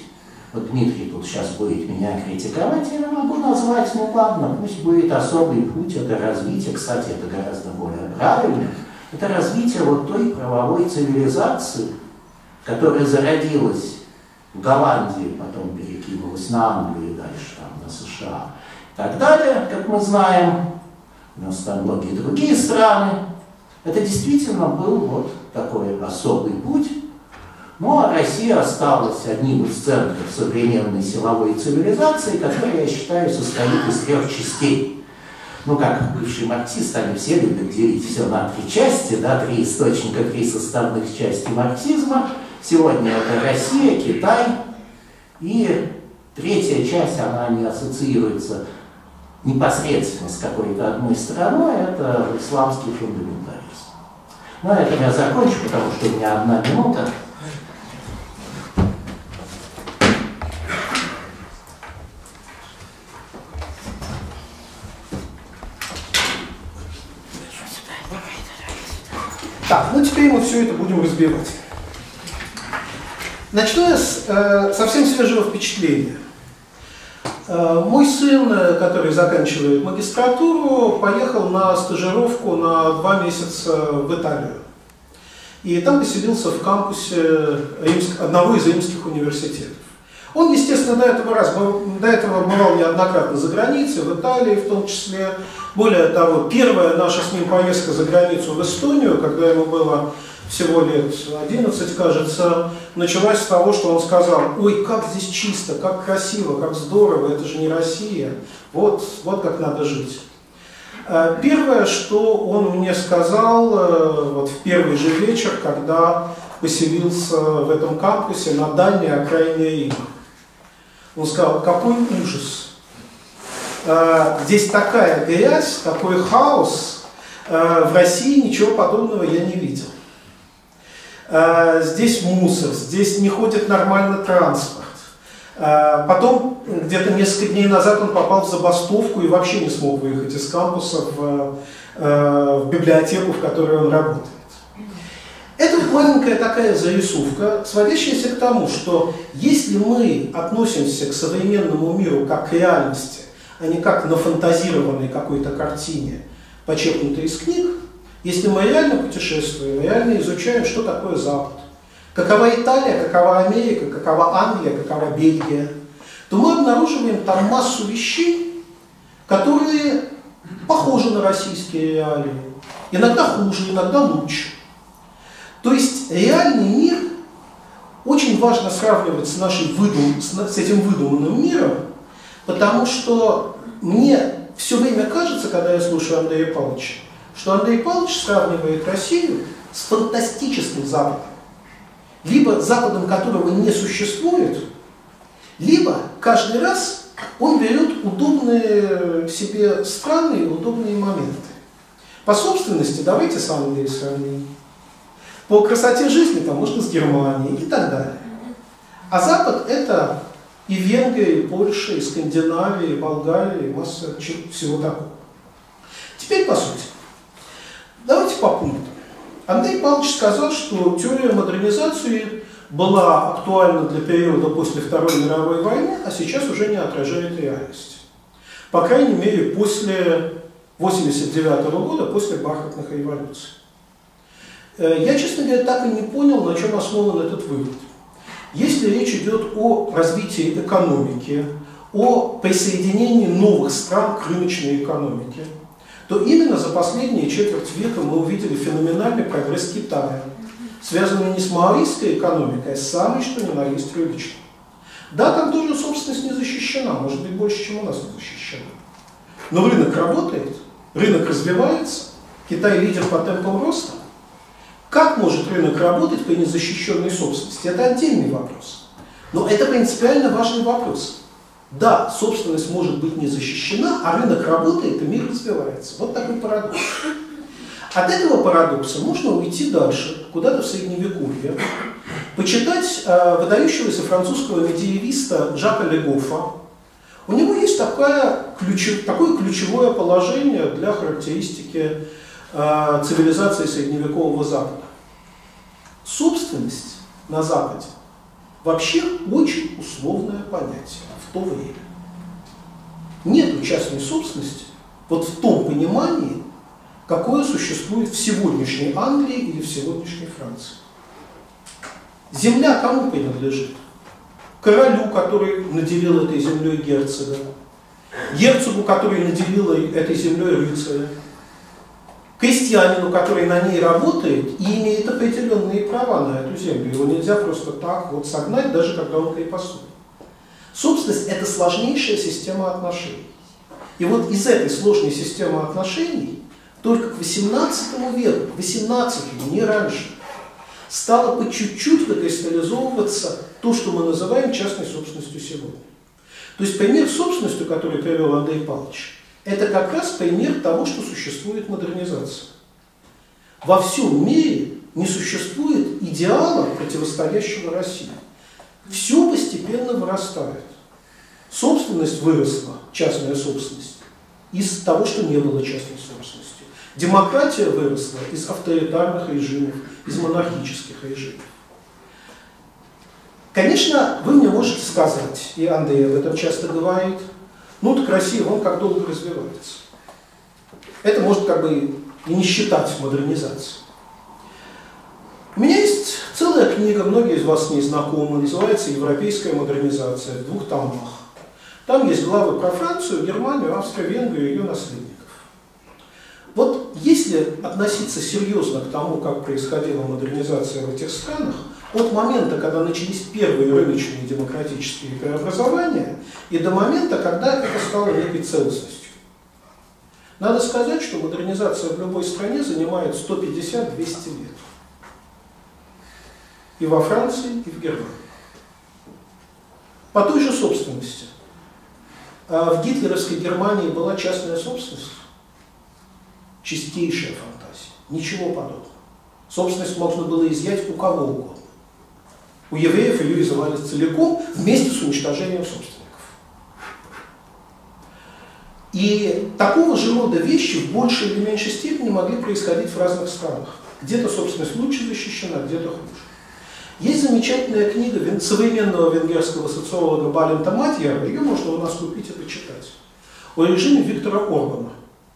[SPEAKER 2] вот Дмитрий тут сейчас будет меня критиковать, я могу назвать, ну ладно, пусть будет особый путь, это развитие, кстати, это гораздо более правильно, это развитие вот той правовой цивилизации, которая зародилась в Голландии, потом перекинулась на Англию, дальше там, на США и так далее, как мы знаем, у нас там многие другие страны. Это действительно был вот такой особый путь. Ну а Россия осталась одним из центров современной силовой цивилизации, которая, я считаю, состоит из 3 частей. Ну, как бывший марксист, они все любят делить все на 3 части, да, 3 источника, 3 составных части марксизма. Сегодня это Россия, Китай, и 3-я часть, она не ассоциируется непосредственно с какой-то одной страной, это исламский фундаментализм. На этом я закончу, потому что у меня 1 минута.
[SPEAKER 1] Так, ну теперь мы все это будем разбирать. Начну я с совсем свежего впечатления. Мой сын, который заканчивает магистратуру, поехал на стажировку на 2 месяца в Италию. И там поселился в кампусе одного из римских университетов. Он, естественно, до этого бывал неоднократно за границей, в Италии в том числе. Более того, первая наша с ним поездка за границу в Эстонию, когда ему было всего лет 11, кажется, началась с того, что он сказал: ой, как здесь чисто, как красиво, как здорово, это же не Россия, вот как надо жить. Первое, что он мне сказал вот в первый же вечер, когда поселился в этом кампусе на дальней окраине Рима. Он сказал: какой ужас, здесь такая грязь, такой хаос, в России ничего подобного я не видел. Здесь мусор, здесь не ходит нормально транспорт. Потом, где-то несколько дней назад, он попал в забастовку и вообще не смог выехать из кампуса в библиотеку, в которой он работает. Это вот маленькая такая зарисовка, сводящаяся к тому, что если мы относимся к современному миру как к реальности, а не как к нафантазированной какой-то картине, почерпнутой из книг, если мы реально путешествуем, реально изучаем, что такое Запад, какова Италия, какова Америка, какова Англия, какова Бельгия, то мы обнаруживаем там массу вещей, которые похожи на российские реалии. Иногда хуже, иногда лучше. То есть реальный мир очень важно сравнивать с этим выдуманным миром, потому что мне все время кажется, когда я слушаю Андрея Павловича, что Андрей Павлович сравнивает Россию с фантастическим Западом. Либо Западом, которого не существует, либо каждый раз он берет удобные себе страны и удобные моменты. По собственности давайте с Англией сравним. По красоте жизни там можно с Германией и так далее. А Запад это и Венгрия, и Польша, и Скандинавия, и Болгария, и масса всего такого. Теперь по сути. Давайте по пунктам. Андрей Павлович сказал, что теория модернизации была актуальна для периода после Второй мировой войны, а сейчас уже не отражает реальность. По крайней мере, после 1989 года, после бархатных революций. Я, честно говоря, так и не понял, на чем основан этот вывод. Если речь идет о развитии экономики, о присоединении новых стран к рыночной экономике, то именно за последние четверть века мы увидели феноменальный прогресс Китая, связанный не с маоистской экономикой, а с самой что ни на есть рыночной. Да, там тоже собственность не защищена, может быть больше, чем у нас не защищена. Но рынок работает, рынок развивается, Китай лидер по темпам роста. Как может рынок работать при незащищенной собственности? Это отдельный вопрос. Но это принципиально важный вопрос. Да, собственность может быть не защищена, а рынок работает и мир развивается. Вот такой парадокс. От этого парадокса можно уйти дальше, куда-то в Средневековье, почитать выдающегося французского медиевиста Жака Легофа. У него есть такое ключевое положение для характеристики цивилизации средневекового Запада. Собственность на Западе вообще очень условное понятие в то время. Нет частной собственности вот в том понимании, какое существует в сегодняшней Англии или в сегодняшней Франции. Земля кому принадлежит? Королю, который наделил этой землей герцога, герцогу, который наделил этой землей рыцаря, крестьянину, который на ней работает и имеет определенные права на эту землю. Его нельзя просто так вот согнать, даже когда он крепостной. Собственность – это сложнейшая система отношений. И вот из этой сложной системы отношений только к XVIII веку, к XVIII, не раньше, стало по чуть-чуть выкристаллизовываться то, что мы называем частной собственностью сегодня. То есть пример собственностью, который привел Андрей Павлович, это как раз пример того, что существует модернизация. Во всем мире не существует идеала, противостоящего России. Все постепенно вырастает. Собственность выросла, частная собственность, из того, что не было частной собственностью. Демократия выросла из авторитарных режимов, из монархических режимов. Конечно, вы мне можете сказать, и Андрей об этом часто говорит, ну так Россия, вон как долго развивается. Это может как бы и не считать модернизацией. У меня есть целая книга, многие из вас с ней знакомы, называется «Европейская модернизация» в 2 томах. Там есть главы про Францию, Германию, Австрию, Венгрию и ее наследников. Вот если относиться серьезно к тому, как происходила модернизация в этих странах, от момента, когда начались первые рыночные демократические преобразования, и до момента, когда это стало некой целостностью. Надо сказать, что модернизация в любой стране занимает 150-200 лет. И во Франции, и в Германии. По той же собственности. В гитлеровской Германии была частная собственность. Чистейшая фантазия. Ничего подобного. Собственность можно было изъять у кого угодно. У евреев ее изымали целиком вместе с уничтожением собственников. И такого же рода вещи в большей или меньшей степени могли происходить в разных странах. Где-то собственность лучше защищена, где-то хуже. Есть замечательная книга современного венгерского социолога Балента Матьяра, ее можно у нас купить и почитать, о режиме Виктора Орбана.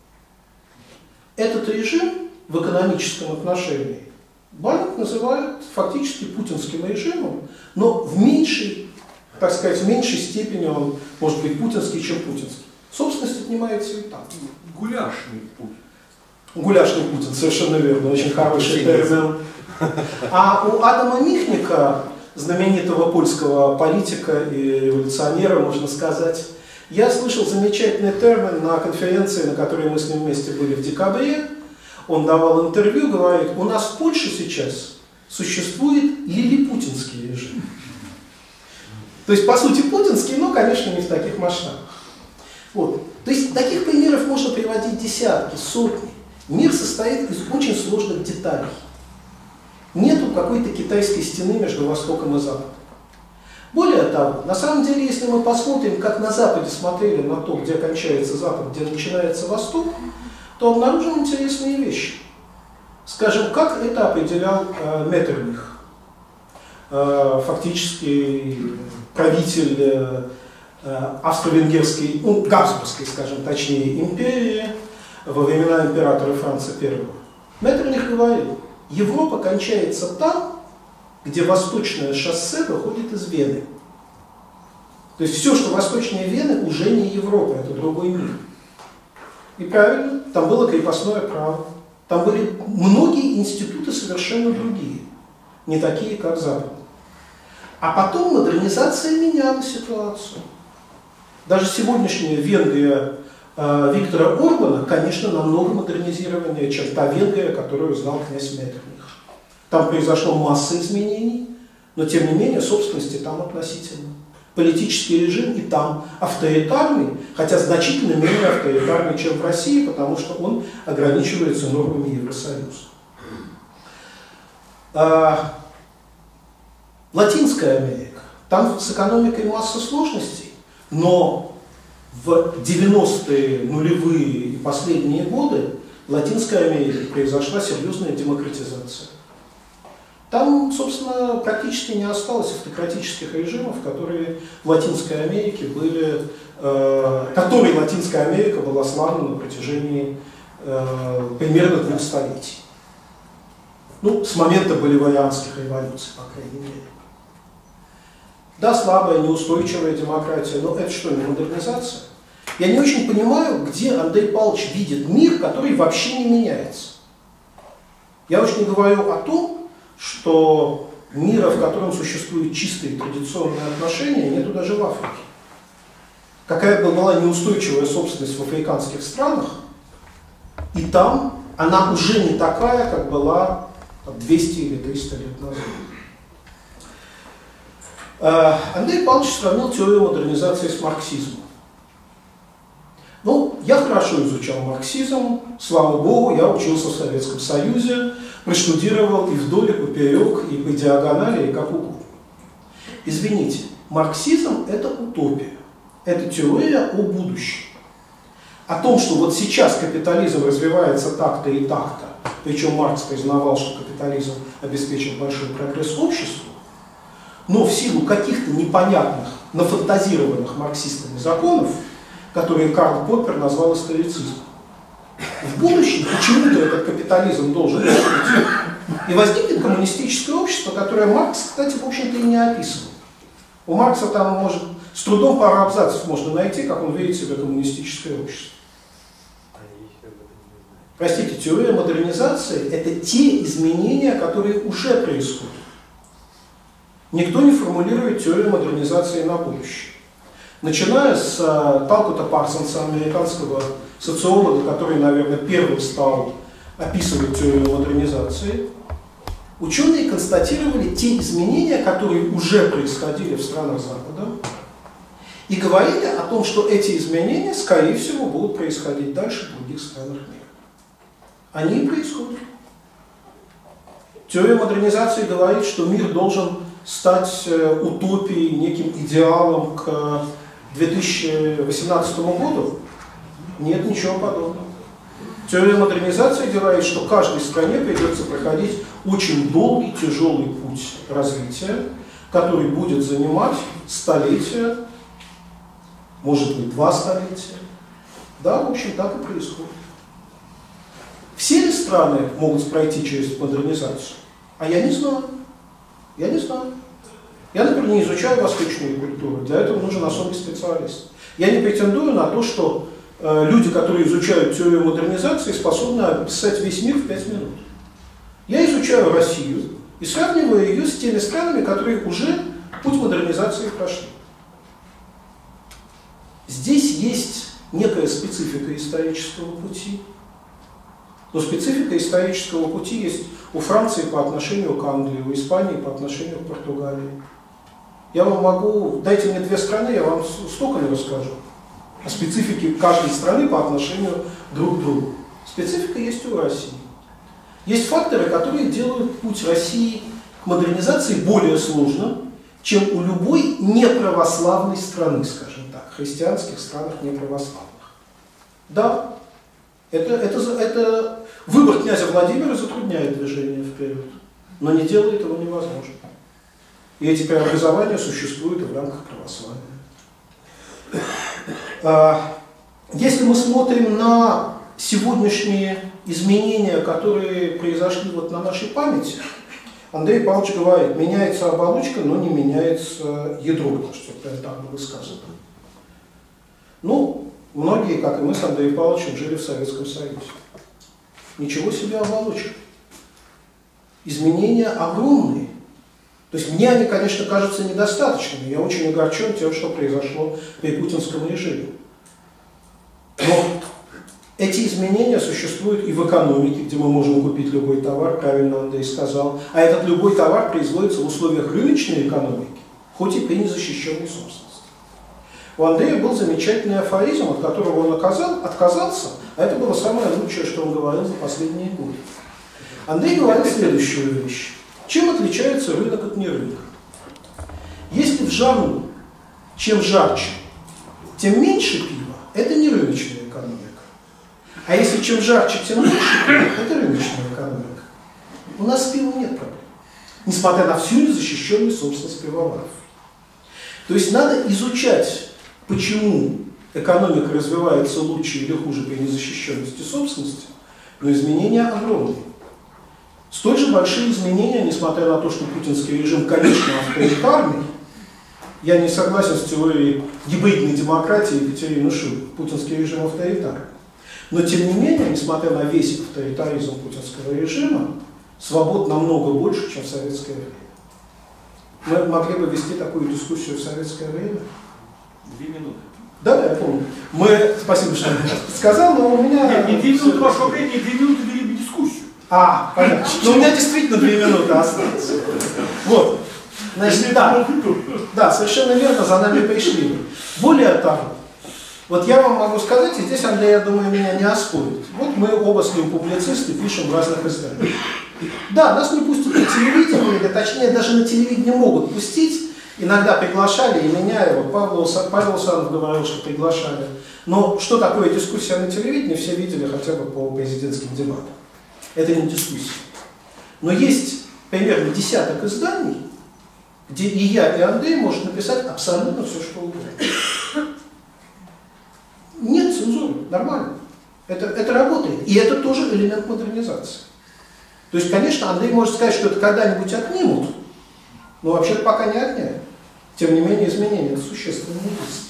[SPEAKER 1] Этот режим в экономическом отношении Балент называет фактически путинским режимом, но в меньшей, так сказать, в меньшей степени он может быть путинский, чем путинский. Собственность отнимается и там.
[SPEAKER 9] Гуляшный Путин.
[SPEAKER 1] Гуляшный Путин, совершенно верно, очень хороший термин. А у Адама Михника, знаменитого польского политика и революционера, можно сказать, я слышал замечательный термин на конференции, на которой мы с ним вместе были в декабре. Он давал интервью, говорит, у нас в Польше сейчас существует лилипутинский режим. То есть, по сути, путинский, но, конечно, не в таких масштабах. Вот. То есть, таких примеров можно приводить десятки, сотни. Мир состоит из очень сложных деталей. Нету какой-то китайской стены между Востоком и Западом. Более того, на самом деле, если мы посмотрим, как на Западе смотрели на то, где кончается Запад, где начинается Восток, то обнаружим интересные вещи. Скажем, как это определял Меттерних, фактически правитель австро-венгерской, ну, Габсбургской, скажем точнее, империи во времена императора Франца I. Меттерних говорил, Европа кончается там, где восточное шоссе выходит из Вены. То есть все, что восточнее Вены, уже не Европа, это другой мир. И правильно, там было крепостное право. Там были многие институты совершенно другие, не такие, как Запад. А потом модернизация меняла ситуацию. Даже сегодняшняя Венгрия Виктора Орбана, конечно, намного модернизированнее, чем та Венгрия, которую знал князь Меттерних. Там произошло масса изменений, но тем не менее собственности там относительно. Политический режим и там авторитарный, хотя значительно менее авторитарный, чем в России, потому что он ограничивается нормами Евросоюза. Латинская Америка. Там с экономикой масса сложностей, но в 90-е, нулевые и последние годы в Латинской Америке произошла серьезная демократизация. Там, собственно, практически не осталось автократических режимов, которые в Латинской Америке были, которой Латинская Америка была славна на протяжении примерно 2 столетий. Ну, с момента боливарианских революций, по крайней мере. Да, слабая, неустойчивая демократия, но это что, не модернизация? Я не очень понимаю, где Андрей Павлович видит мир, который вообще не меняется. Я уж не говорю о том, что мира, в котором существуют чистые традиционные отношения, нету даже в Африке. Какая бы была неустойчивая собственность в африканских странах, и там она уже не такая, как была 200 или 300 лет назад. Андрей Павлович сравнил теорию модернизации с марксизмом. Ну, я хорошо изучал марксизм, слава богу, я учился в Советском Союзе, проштудировал и вдоль, и поперек, и по диагонали, и как угодно. Извините, марксизм – это утопия, это теория о будущем. О том, что вот сейчас капитализм развивается так-то и так-то, причем Маркс признавал, что капитализм обеспечил большой прогресс обществу, но в силу каких-то непонятных, нафантазированных марксистами законов, которые Карл Поппер назвал историцизмом. В будущем почему-то этот капитализм должен быть, и возникнет коммунистическое общество, которое Маркс, кстати, в общем-то и не описывал. У Маркса там, может, с трудом пару абзацев можно найти, как он видит себе коммунистическое общество. Простите, теория модернизации – это те изменения, которые уже происходят. Никто не формулирует теорию модернизации на будущее. Начиная с Талкота Парсонса, американского социолога, который, наверное, первым стал описывать теорию модернизации, ученые констатировали те изменения, которые уже происходили в странах Запада, и говорили о том, что эти изменения, скорее всего, будут происходить дальше в других странах мира. Они и происходят. Теория модернизации говорит, что мир должен стать утопией, неким идеалом к 2018 году. Нет ничего подобного. Теория модернизации говорит, что каждой стране придется проходить очень долгий, тяжелый путь развития, который будет занимать столетия, может быть, 2 столетия. Да, в общем, так и происходит. Все ли страны могут пройти через модернизацию? А я не знаю. Я не знаю. Я, например, не изучаю восточную культуру, для этого нужен особый специалист. Я не претендую на то, что люди, которые изучают теорию модернизации, способны описать весь мир в 5 минут. Я изучаю Россию и сравниваю ее с теми странами, которые уже путь модернизации прошли. Здесь есть некая специфика исторического пути, но специфика исторического пути есть у Франции по отношению к Англии, у Испании по отношению к Португалии. Я вам могу, дайте мне 2 страны, я вам столько не расскажу о специфике каждой страны по отношению друг к другу. Специфика есть и у России. Есть факторы, которые делают путь России к модернизации более сложным, чем у любой неправославной страны, скажем так, христианских странах неправославных. Да, это выбор князя Владимира затрудняет движение вперед, но не делает его невозможным. И эти преобразования существуют и в рамках православия. Если мы смотрим на сегодняшние изменения, которые произошли вот на нашей памяти, Андрей Павлович говорит, меняется оболочка, но не меняется ядро, что это так было сказано. Ну, многие, как и мы с Андреем Павловичем, жили в Советском Союзе. Ничего себе оболочка. Изменения огромные. То есть мне они, конечно, кажутся недостаточными. Я очень огорчен тем, что произошло при путинском режиме. Но эти изменения существуют и в экономике, где мы можем купить любой товар, правильно Андрей сказал. А этот любой товар производится в условиях рыночной экономики, хоть и при незащищенной собственности. У Андрея был замечательный афоризм, от которого он отказался, а это было самое лучшее, что он говорил за последние годы. Андрей говорил следующую вещь. Чем отличается рынок от нерынка? Если в жару, чем жарче, тем меньше пива, это не рыночная экономика. А если чем жарче, тем меньше пива, это рыночная экономика. У нас с пивом нет проблем. несмотря на всю незащищенную собственность пивоваров. То есть надо изучать, почему экономика развивается лучше или хуже при незащищенности собственности, но изменения огромные. Столь же большие изменения, несмотря на то, что путинский режим, конечно, авторитарный. Я не согласен с теорией гибридной демократии Екатерины Шульман. Путинский режим авторитарный. Но тем не менее, несмотря на весь авторитаризм путинского режима, свобод намного больше, чем в советское время. Мы могли бы вести такую дискуссию в советское время.
[SPEAKER 9] 2 минуты.
[SPEAKER 1] Да, я помню. Спасибо, что сказал, но у меня...
[SPEAKER 9] Нет, не 2 минуты вашего времени, 2 минуты вели бы дискуссию.
[SPEAKER 1] Понятно. Но у меня действительно 2 минуты осталось. Вот. Значит, да, совершенно верно, за нами пришли. Более того, вот я вам могу сказать, и здесь Андрей, я думаю, меня не оспорит. Вот мы оба с ним публицисты, пишем в разных изданиях. Да, нас не пустят на телевидение, или точнее даже на телевидение могут пустить. Иногда приглашали, и меня, и вот Павел Санов говорил, что приглашали. Но что такое дискуссия на телевидении, все видели хотя бы по президентским дебатам. Это не дискуссия. Но есть примерно десяток изданий, где и я, и Андрей может написать абсолютно все, что угодно. Нет цензуры, нормально. Это работает. И это тоже элемент модернизации. То есть, конечно, Андрей может сказать, что это когда-нибудь отнимут, но вообще-то пока не отняли. Тем не менее, изменения существенно есть.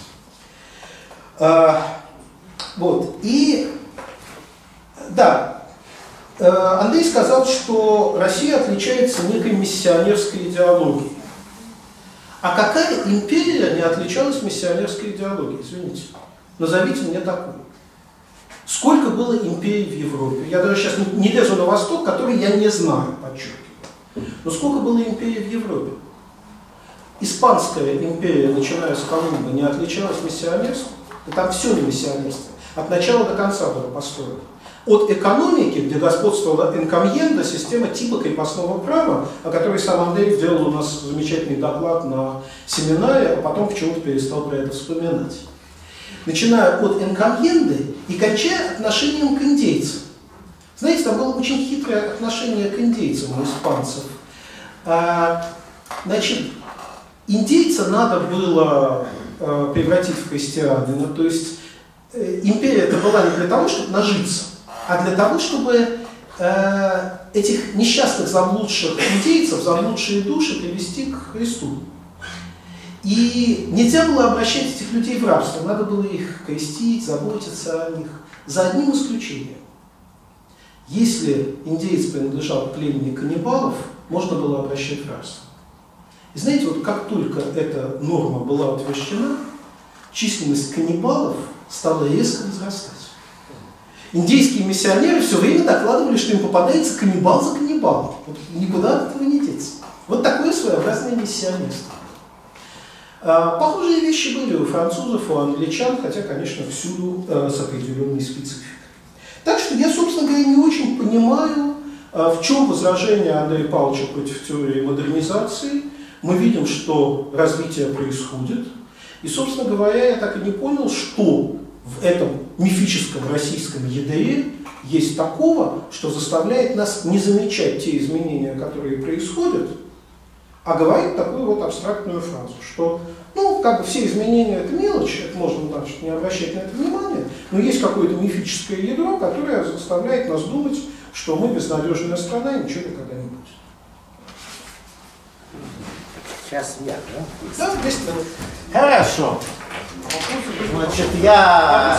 [SPEAKER 1] Вот. И, да, Андрей сказал, что Россия отличается некой миссионерской идеологией. А какая империя не отличалась миссионерской идеологией? Извините. Назовите мне такую. Сколько было империй в Европе? Я даже сейчас не лезу на Восток, который я не знаю, подчеркиваю. Но сколько было империй в Европе? Испанская империя, начиная с Колумба, не отличалась миссионерством. И там все не миссионерство. От начала до конца было построено. От экономики, где господствовала энкомьенда, система типа крепостного права, о которой сам Андрей делал у нас замечательный доклад на семинаре, а потом почему-то перестал про это вспоминать. Начиная от энкомьенды и кончая отношением к индейцам. Знаете, там было очень хитрое отношение к индейцам у испанцев. Значит, индейца надо было превратить в христианина, то есть империя это была не для того, чтобы нажиться, а для того, чтобы этих несчастных заблудших индейцев, заблудшие души привести к Христу. И нельзя было обращать этих людей в рабство, надо было их крестить, заботиться о них, за одним исключением. Если индеец принадлежал к племени каннибалов, можно было обращать в рабство. И знаете, вот как только эта норма была утверждена, численность каннибалов стала резко возрастать. Индейские миссионеры все время докладывали, что им попадается каннибал за каннибалом. Вот никуда от этого не деться. Вот такое своеобразное миссионерство. Похожие вещи были у французов, у англичан, хотя, конечно, всюду с определенной спецификой. Так что я, собственно говоря, не очень понимаю, в чем возражение Андрея Павловича против теории модернизации. Мы видим, что развитие происходит. И, собственно говоря, я так и не понял, что в этом мифическом российском ядре есть такого, что заставляет нас не замечать те изменения, которые происходят, а говорит такую вот абстрактную фразу, что, ну, как бы все изменения это мелочь, это можно, значит, не обращать на это внимания, но есть какое-то мифическое ядро, которое заставляет нас думать, что мы безнадежная страна и ничего никогда не будет.
[SPEAKER 2] Сейчас я, да?
[SPEAKER 1] Да, 10 минут.
[SPEAKER 2] Хорошо. Значит, я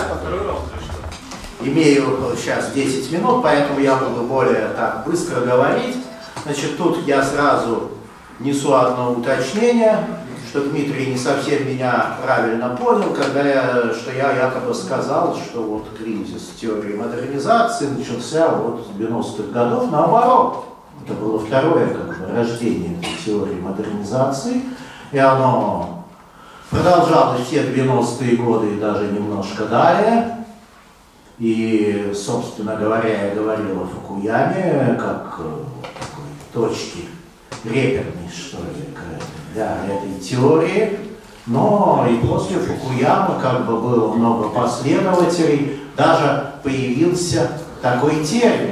[SPEAKER 2] имею сейчас 10 минут, поэтому я буду более так быстро говорить. Значит, тут я сразу несу одно уточнение, что Дмитрий не совсем меня правильно понял, когда я якобы сказал, что вот кризис теории модернизации начался вот с 90-х годов, наоборот. Это было второе как бы рождение этой теории модернизации, и оно продолжалось все 90-е годы и даже немножко далее. И, собственно говоря, я говорил о Фукуяме как такой точке реперной, что ли, для этой теории. Но и после Фукуямы как бы было много последователей, даже появился такой термин,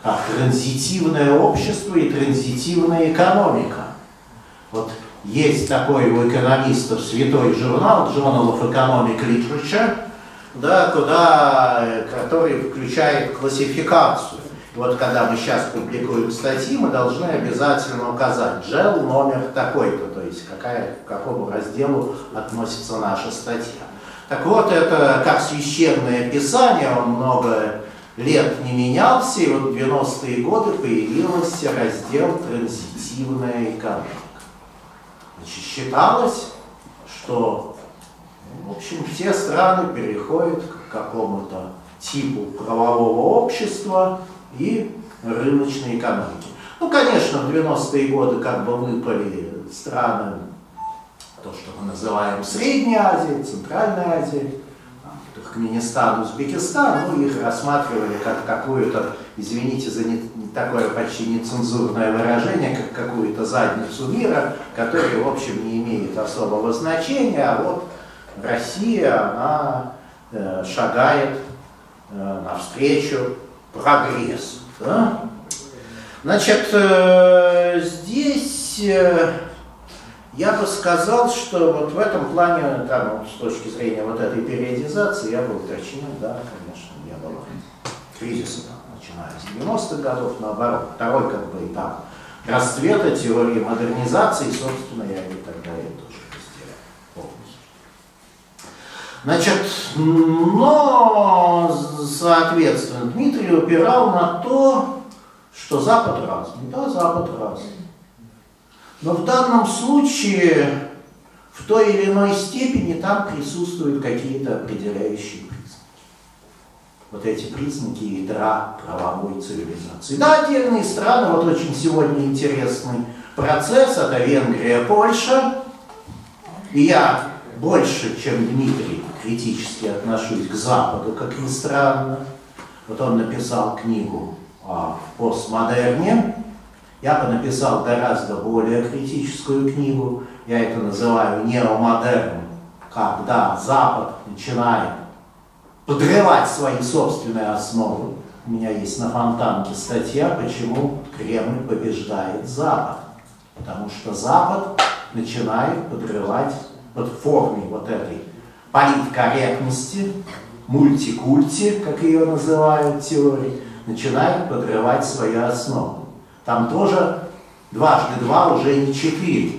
[SPEAKER 2] как транзитивное общество и транзитивная экономика. Вот есть такой у экономистов святой журнал Journal of Economic Literature, да, который включает классификацию. Вот когда мы сейчас публикуем статьи, мы должны обязательно указать JEL номер такой-то, то есть к какому разделу относится наша статья. Так вот, это как священное писание, он много лет не менялся, и вот в 90-е годы появился раздел «Транзитивная экономика». Значит, считалось, что, в общем, все страны переходят к какому-то типу правового общества и рыночной экономики. Ну, конечно, в 90-е годы как бы выпали страны, то, что мы называем Средней Азией, Центральной Азией, Туркменистан, Узбекистан, ну, их рассматривали как какую-то, извините за такое почти нецензурное выражение, как какую-то задницу мира, которая, в общем, не имеет особого значения, а вот Россия, она шагает навстречу прогрессу. Да? Значит, здесь я бы сказал, что вот в этом плане, там, с точки зрения вот этой периодизации, я был уточнен, да, конечно, не было кризиса, начиная с 90-х годов, наоборот, второй как бы этап расцвета теории модернизации, собственно, я ее тогда тоже разделял полностью. Значит, но, соответственно, Дмитрий упирал на то, что Запад разный. Да, Запад разный. Но в данном случае в той или иной степени там присутствуют какие-то определяющие признаки. Вот эти признаки ядра правовой цивилизации. Да, отдельные страны, вот очень сегодня интересный процесс, это Венгрия, Польша. И я больше, чем Дмитрий, критически отношусь к Западу, как ни странно. Вот он написал книгу о постмодерне. Я бы написал гораздо более критическую книгу, я это называю неомодерн, когда Запад начинает подрывать свои собственные основы. У меня есть на Фонтанке статья, почему Кремль побеждает Запад. Потому что Запад начинает подрывать под формой вот этой политкорректности, мультикульти, как ее называют теории, начинает подрывать свои основы. Там тоже дважды два уже не 4.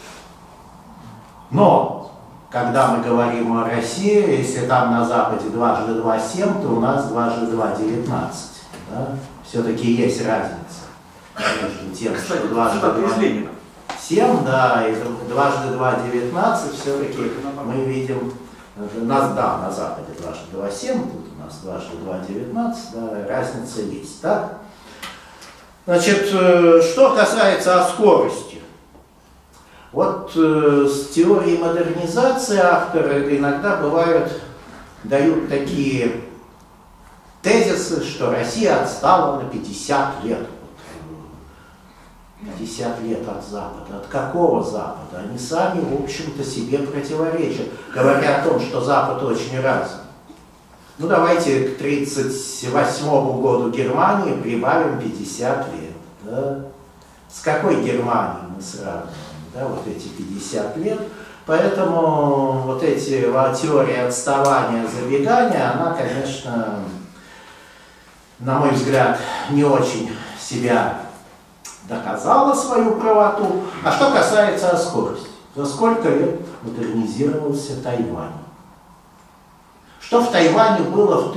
[SPEAKER 2] Но, когда мы говорим о России, если там на Западе дважды 2 7, то у нас дважды 2 19. Да? Все-таки есть разница между тем, что дважды 2 7, да, и дважды 2 19, все-таки мы видим, на Западе дважды 2 7, тут у нас дважды 2 19, да, разница есть, так? Значит, что касается скорости. Вот с теорией модернизации авторы иногда дают такие тезисы, что Россия отстала на 50 лет. 50 лет от Запада. От какого Запада? Они сами, в общем-то, себе противоречат, говоря о том, что Запад очень разный. Ну, давайте к 1938 году Германии прибавим 50 лет. Да? С какой Германией мы сравниваем? Да, вот эти 50 лет. Поэтому вот эти теории отставания, забегания, она, конечно, на мой взгляд, не очень себя доказала свою правоту. А что касается скорости. За сколько лет модернизировался Тайвань? Что в Тайване было в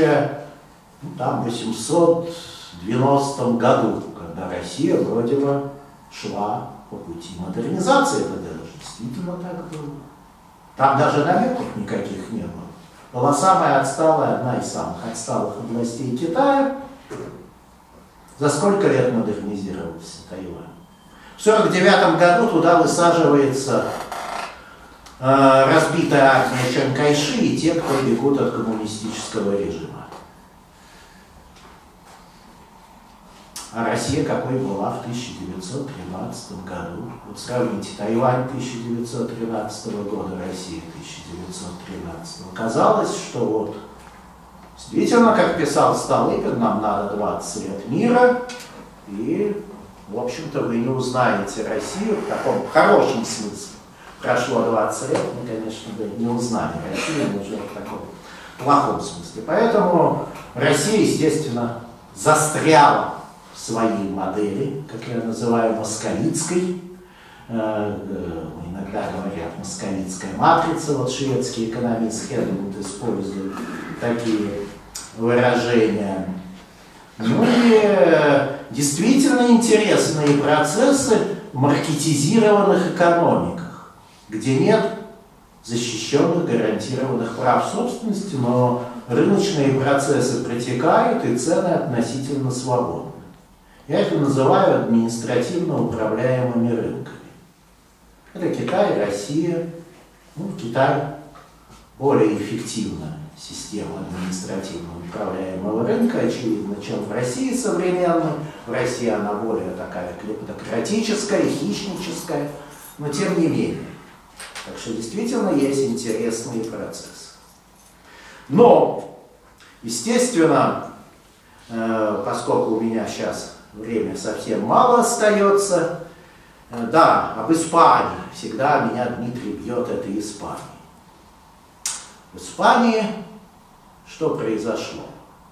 [SPEAKER 2] 1890 году, когда Россия вроде бы шла по пути модернизации, это даже действительно так было. Там даже намеков никаких не было. Была самая отсталая, одна из самых отсталых областей Китая. За сколько лет модернизировался Тайвань? В 1949 году туда высаживается разбитая армия Чан Кайши и те, кто бегут от коммунистического режима. А Россия какой была в 1913 году? Вот сравните Тайвань 1913 года, Россия 1913. Казалось, что вот Действительно, как писал Столыпин, нам надо 20 лет мира, и, в общем-то, вы не узнаете Россию в таком хорошем смысле. Прошло 20 лет, мы, конечно, не узнали Россию, мы уже в таком плохом смысле. Поэтому Россия, естественно, застряла в своей модели, как я называю, московицкой. Иногда говорят московицкая матрица, вот шведские экономисты используют такие выражения. Ну и действительно интересные процессы в маркетизированных экономиках, где нет защищенных, гарантированных прав собственности, но рыночные процессы протекают и цены относительно свободны. Я это называю административно управляемыми рынками. Это Китай, Россия. Ну, Китай более эффективная система административно управляемого рынка, очевидно, чем в России современной. В России она более такая клептократическая, хищническая, но тем не менее. Так что действительно есть интересные процессы. Но, естественно, поскольку у меня сейчас время совсем мало остается, да, об Испании. Всегда меня Дмитрий бьет этой Испании. В Испании что произошло?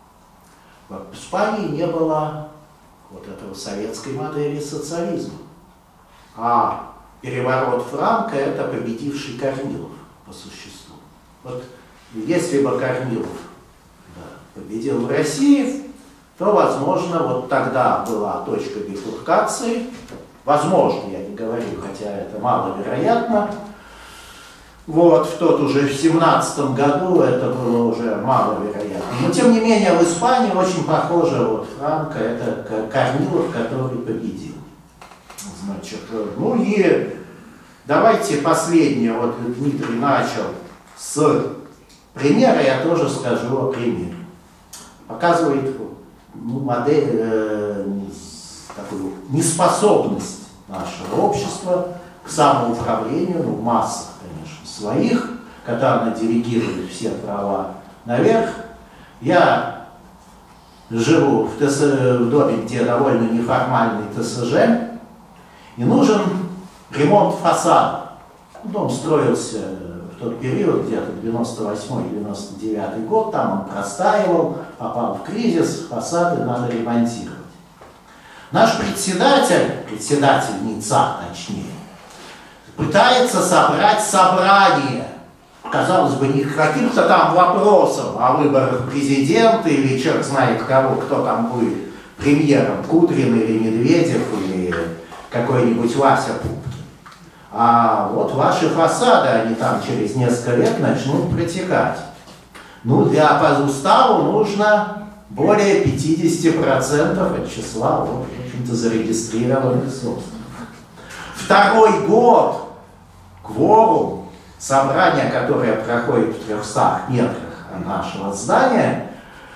[SPEAKER 2] В Испании не было вот этого советской модели социализма. А переворот Франко — это победивший Корнилов по существу. Вот если бы Корнилов победил в России, то, возможно, вот тогда была точка бифуркации. Возможно, я не говорю, хотя это маловероятно. Вот, в тот уже в 17-м году это было уже маловероятно. Но, тем не менее, в Испании очень похоже, вот Франко, это Корнилов, который победил. Значит, ну и давайте последнее, вот Дмитрий начал с примера, я тоже скажу о примере. Показывает модель, такую неспособность нашего общества к самоуправлению, в массах, конечно, своих, когда она делегирует все права наверх. Я живу в доме, где довольно неформальный ТСЖ, и нужен ремонт фасада. Дом строился в тот период, где-то 98-99 год, там он простаивал, попал в кризис, фасады надо ремонтировать. Наш председательница, точнее, пытается собрать собрание, казалось бы, не каким-то там вопросом о выборах президента или черт знает кого, кто там будет премьером, Кудрин или Медведев или какой-нибудь Вася Пупкин. А вот ваши фасады, они там через несколько лет начнут протекать. Ну, по уставу нужно более 50% от числа, в общем-то, зарегистрированных собственников. Второй год кворум, собрание, которое проходит в 300 метрах от нашего здания,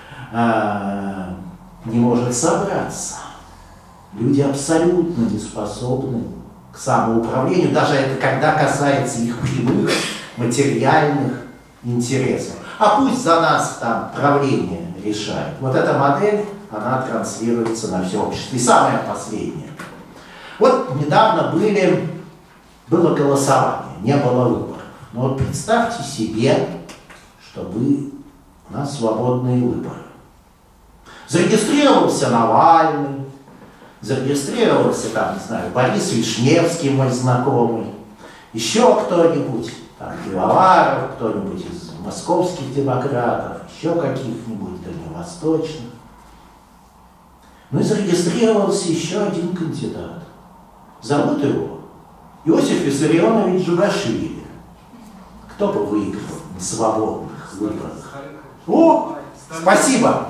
[SPEAKER 2] не может собраться. Люди абсолютно не способны к самоуправлению, даже это когда касается их прямых материальных интересов. А пусть за нас там правление решает. Вот эта модель, она транслируется на все общество. И самое последнее. Вот недавно было голосование, не было выборов. Но вот представьте себе, что у нас свободные выборы. Зарегистрировался Навальный, зарегистрировался там, не знаю, Борис Вишневский, мой знакомый, еще кто-нибудь, там, Пивоваров, кто-нибудь из московских демократов, еще каких-нибудь дальневосточных. Ну и зарегистрировался еще один кандидат. Зовут его Иосиф Виссарионович Джугашвили. Кто бы выиграл на свободных выборах? О, спасибо!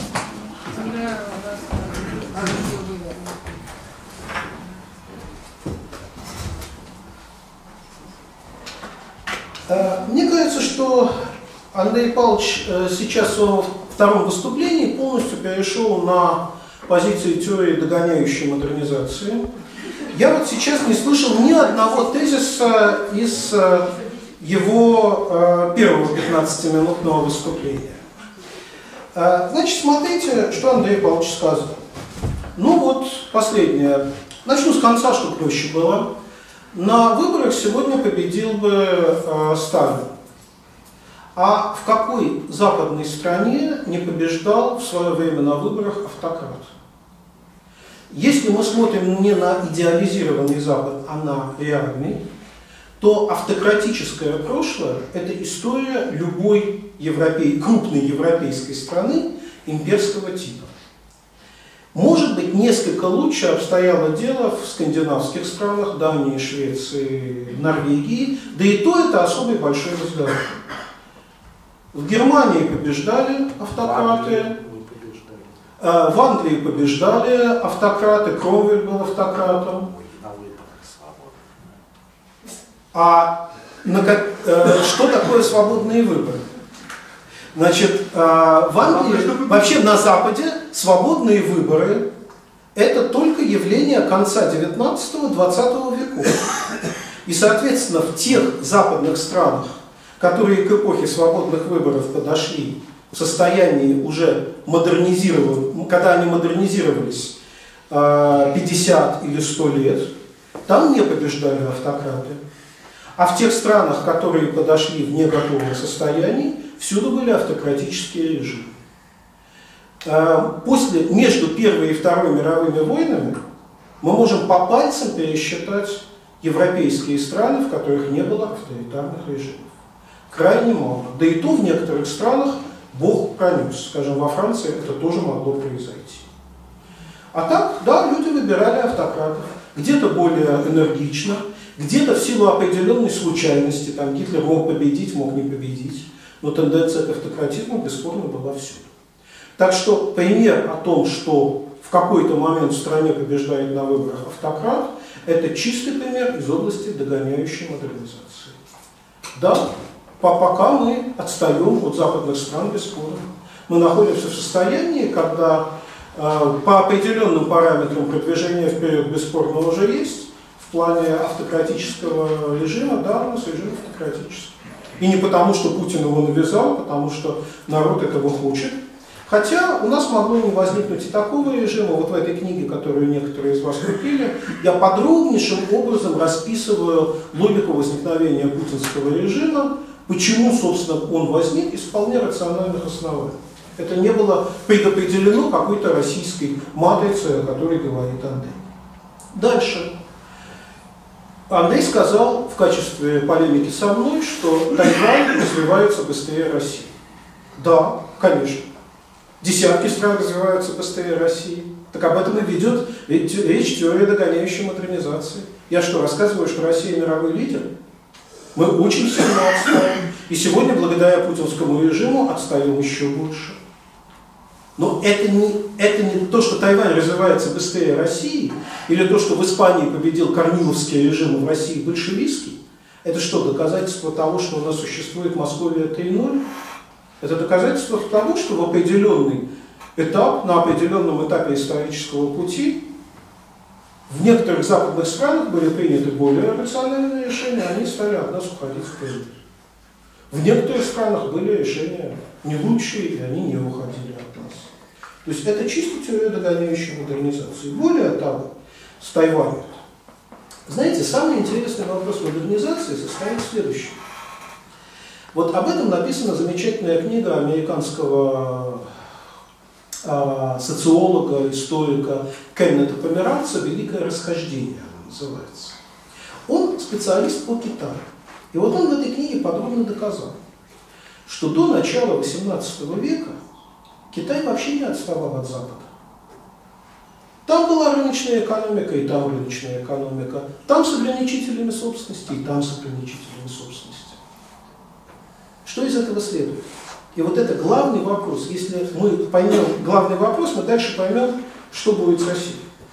[SPEAKER 1] Мне кажется, что Андрей Павлович сейчас в своем втором выступлении полностью перешел на позиции теории догоняющей модернизации. Я вот сейчас не слышал ни одного тезиса из его первого 15-минутного выступления. Значит, смотрите, что Андрей Павлович сказал. Ну вот, последнее. Начну с конца, чтобы проще было. На выборах сегодня победил бы Сталин. А в какой западной стране не побеждал в свое время на выборах автократ? Если мы смотрим не на идеализированный Запад, а на реальный, то автократическое прошлое – это история любой крупной европейской страны имперского типа. Может быть, несколько лучше обстояло дело в скандинавских странах, Дании, Швеции, Норвегии, да и то это особый большой разговор. В Германии побеждали автократы, в Англии побеждали автократы, Кромвель был автократом. А что такое свободные выборы? Значит, в Англии, вообще на Западе, свободные выборы – это только явление конца 19-20 веков. И, соответственно, в тех западных странах, которые к эпохе свободных выборов подошли в состоянии уже когда они модернизировались 50 или 100 лет, там не побеждали автократы. А в тех странах, которые подошли в неготовом состоянии, всюду были автократические режимы. Между Первой и Второй мировыми войнами мы можем по пальцам пересчитать европейские страны, в которых не было авторитарных режимов. Крайне мало. Да и то в некоторых странах Бог пронес. Скажем, во Франции это тоже могло произойти. А так, да, люди выбирали автократов. Где-то более энергично, где-то в силу определенной случайности. Там Гитлер мог победить, мог не победить. Но тенденция к автократизму бесспорно была всюду. Так что пример о том, что в какой-то момент в стране побеждает на выборах автократ, это чистый пример из области догоняющей модернизации. Да, пока мы отстаем от западных стран, бесспорно. Мы находимся в состоянии, когда по определенным параметрам продвижения вперед бесспорно уже есть. В плане автократического режима, да, у нас режим автократический. И не потому, что Путин его навязал, а потому что народ этого хочет. Хотя у нас могло не возникнуть и такого режима. Вот в этой книге, которую некоторые из вас купили, я подробнейшим образом расписываю логику возникновения путинского режима, почему, собственно, он возник из вполне рациональных оснований. Это не было предопределено какой-то российской матрицей, о которой говорит Андрей. Дальше. Андрей сказал в качестве полемики со мной, что Тайвань развивается быстрее России. Да, конечно. Десятки стран развиваются быстрее России. Так об этом и ведет речь теория догоняющей модернизации. Я что, рассказываю, что Россия мировой лидер? Мы очень сильно отстаем. И сегодня, благодаря путинскому режиму, отстаем еще больше. Но это не то, что Тайвань развивается быстрее России, или то, что в Испании победил корниловский режим, а в России большевистский. Это что, доказательство того, что у нас существует Московия 3.0? Это доказательство того, что в определенный этап, на определенном этапе исторического пути, в некоторых западных странах были приняты более рациональные решения, они стали от нас уходить вперед. В некоторых странах были решения не лучшие, и они не уходили от нас. То есть это чисто теория догоняющей модернизации. Более того, с Тайванем. Знаете, самый интересный вопрос модернизации состоит в следующем. Вот об этом написана замечательная книга американского социолога, историка Кеннета Померанца «Великое расхождение» она называется. Он специалист по Китаю. И вот он в этой книге подробно доказал, что до начала XVIII века Китай вообще не отставал от Запада. Там была рыночная экономика, и там рыночная экономика. Там с ограничителями собственности, и там с ограничителями собственности. Что из этого следует? И вот это главный вопрос. Если мы поймем главный вопрос, мы дальше поймем, что будет с Россией.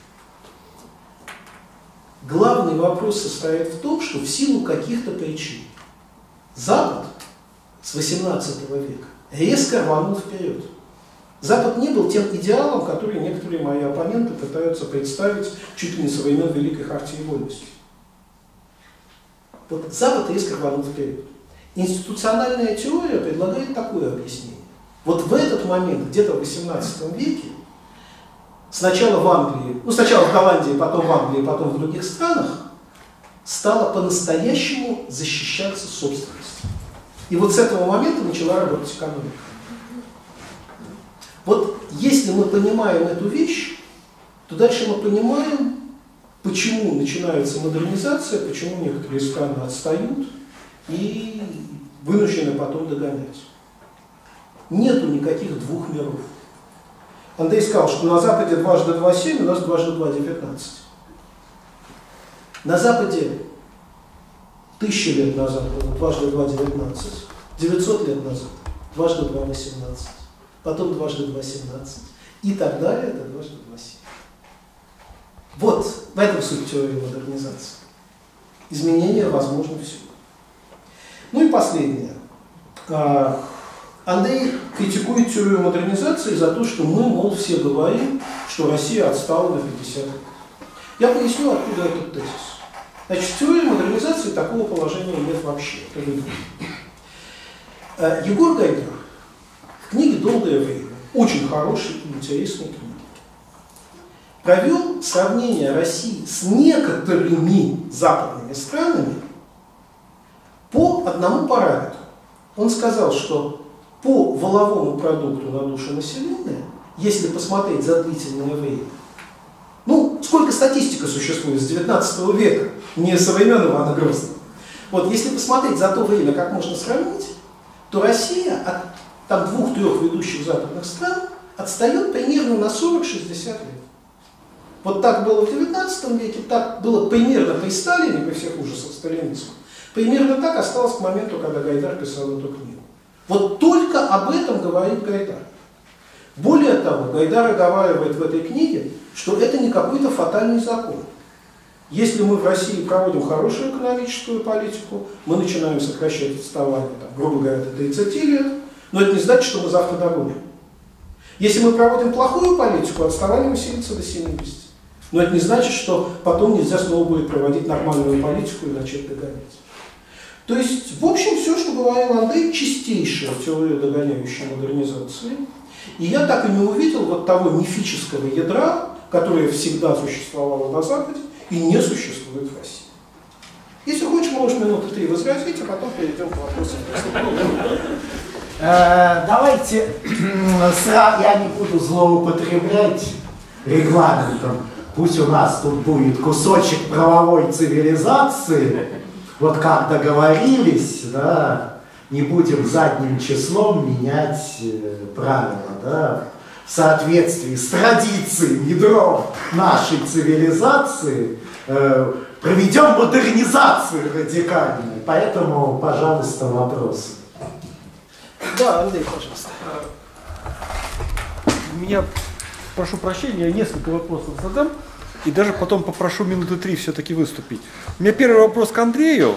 [SPEAKER 1] Главный вопрос состоит в том, что в силу каких-то причин Запад с XVIII века резко рванул вперед. Запад не был тем идеалом, который некоторые мои оппоненты пытаются представить чуть ли не со времен Великой Хартии Вольности. Вот Запад резко рванул вперед. Институциональная теория предлагает такое объяснение. Вот в этот момент, где-то в XVIII веке, сначала в Англии, ну сначала в Голландии, потом в Англии, потом в других странах, стала по-настоящему защищаться собственность. И вот с этого момента начала работать экономика. Вот если мы понимаем эту вещь, то дальше мы понимаем, почему начинается модернизация, почему некоторые страны отстают и вынуждены потом догонять. Нету никаких двух миров. Андрей сказал, что на Западе дважды 2 7, у нас дважды 2 19. На Западе 1000 лет назад было дважды 2 19, 900 лет назад дважды 2 18, потом дважды 2 17 и так далее до дважды 2 7. Вот в этом суть теории модернизации. Изменения возможны всюду. Ну и последнее. Андрей критикует теорию модернизации за то, что мы, мол, все говорим, что Россия отстала на 50 лет. Я поясню, откуда этот тезис. Значит, в теории модернизации такого положения нет вообще. Егор Гайдар в книге «Долгое время», очень хорошей и интересной книге, провел сравнение России с некоторыми западными странами по одному параметру. Он сказал, что по валовому продукту на душу населения, если посмотреть за длительное время, ну, сколько статистика существует с 19 века, не со времен Ивана Грозного. Вот, если посмотреть за то время, как можно сравнить, то Россия от там 2-3 ведущих западных стран отстает примерно на 40-60 лет. Вот так было в 19 веке, так было примерно при Сталине, при всех ужасах сталинизма. Примерно так осталось к моменту, когда Гайдар писал эту книгу. Вот только об этом говорит Гайдар. Более того, Гайдар оговаривает в этой книге, что это не какой-то фатальный закон. Если мы в России проводим хорошую экономическую политику, мы начинаем сокращать отставание, там, грубо говоря, до 30 лет, но это не значит, что мы завтра догоним. Если мы проводим плохую политику, отставание усилится до 70. Но это не значит, что потом нельзя снова будет проводить нормальную политику и начать догонять. То есть, в общем, все, что говорил Андрей, чистейшая теория догоняющей модернизации. И я так и не увидел вот того мифического ядра, которое всегда существовало на Западе и не существует в России. Если хочешь, можешь минуты 3 возразить, а потом перейдем к вопросам.
[SPEAKER 2] Давайте, я не буду злоупотреблять регламентом. Пусть у нас тут будет кусочек правовой цивилизации. Вот как договорились, да, не будем задним числом менять правила, да, в соответствии с традицией, ядром нашей цивилизации, проведем модернизацию радикальную. Поэтому, пожалуйста, вопросы.
[SPEAKER 1] Да, Андрей, пожалуйста.
[SPEAKER 10] Меня, прошу прощения, я несколько вопросов задам. И даже потом попрошу минуты 3 все-таки выступить. У меня первый вопрос к Андрею.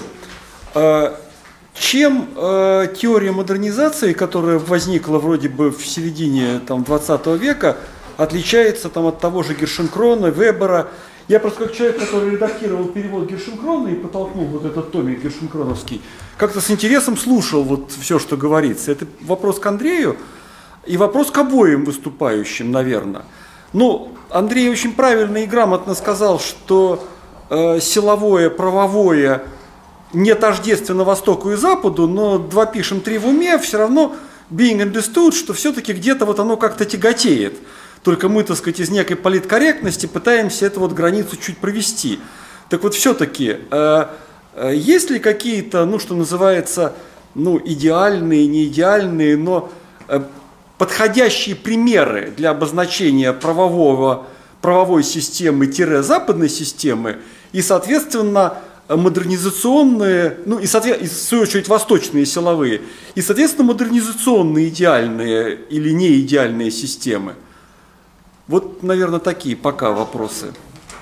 [SPEAKER 10] Чем теория модернизации, которая возникла вроде бы в середине 20 века, отличается от того же Гершенкрона, Вебера? Я просто как человек, который редактировал перевод Гершенкрона и подтолкнул вот этот томик гершенкроновский, как-то с интересом слушал вот все, что говорится. Это вопрос к Андрею и вопрос к обоим выступающим, наверное. Ну, Андрей очень правильно и грамотно сказал, что силовое, правовое не тождественно Востоку и Западу, но 2 пишем 3 в уме, все равно being understood, что все-таки где-то вот оно как-то тяготеет. Только мы, так сказать, из некой политкорректности пытаемся эту вот границу чуть провести. Так вот, все-таки, есть ли какие-то, ну, что называется, ну, идеальные, не идеальные, но подходящие примеры для обозначения правовой системы-западной системы и, соответственно, модернизационные, ну и, в свою очередь, восточные силовые, и, соответственно, модернизационные идеальные или неидеальные системы? Вот, наверное, такие пока вопросы.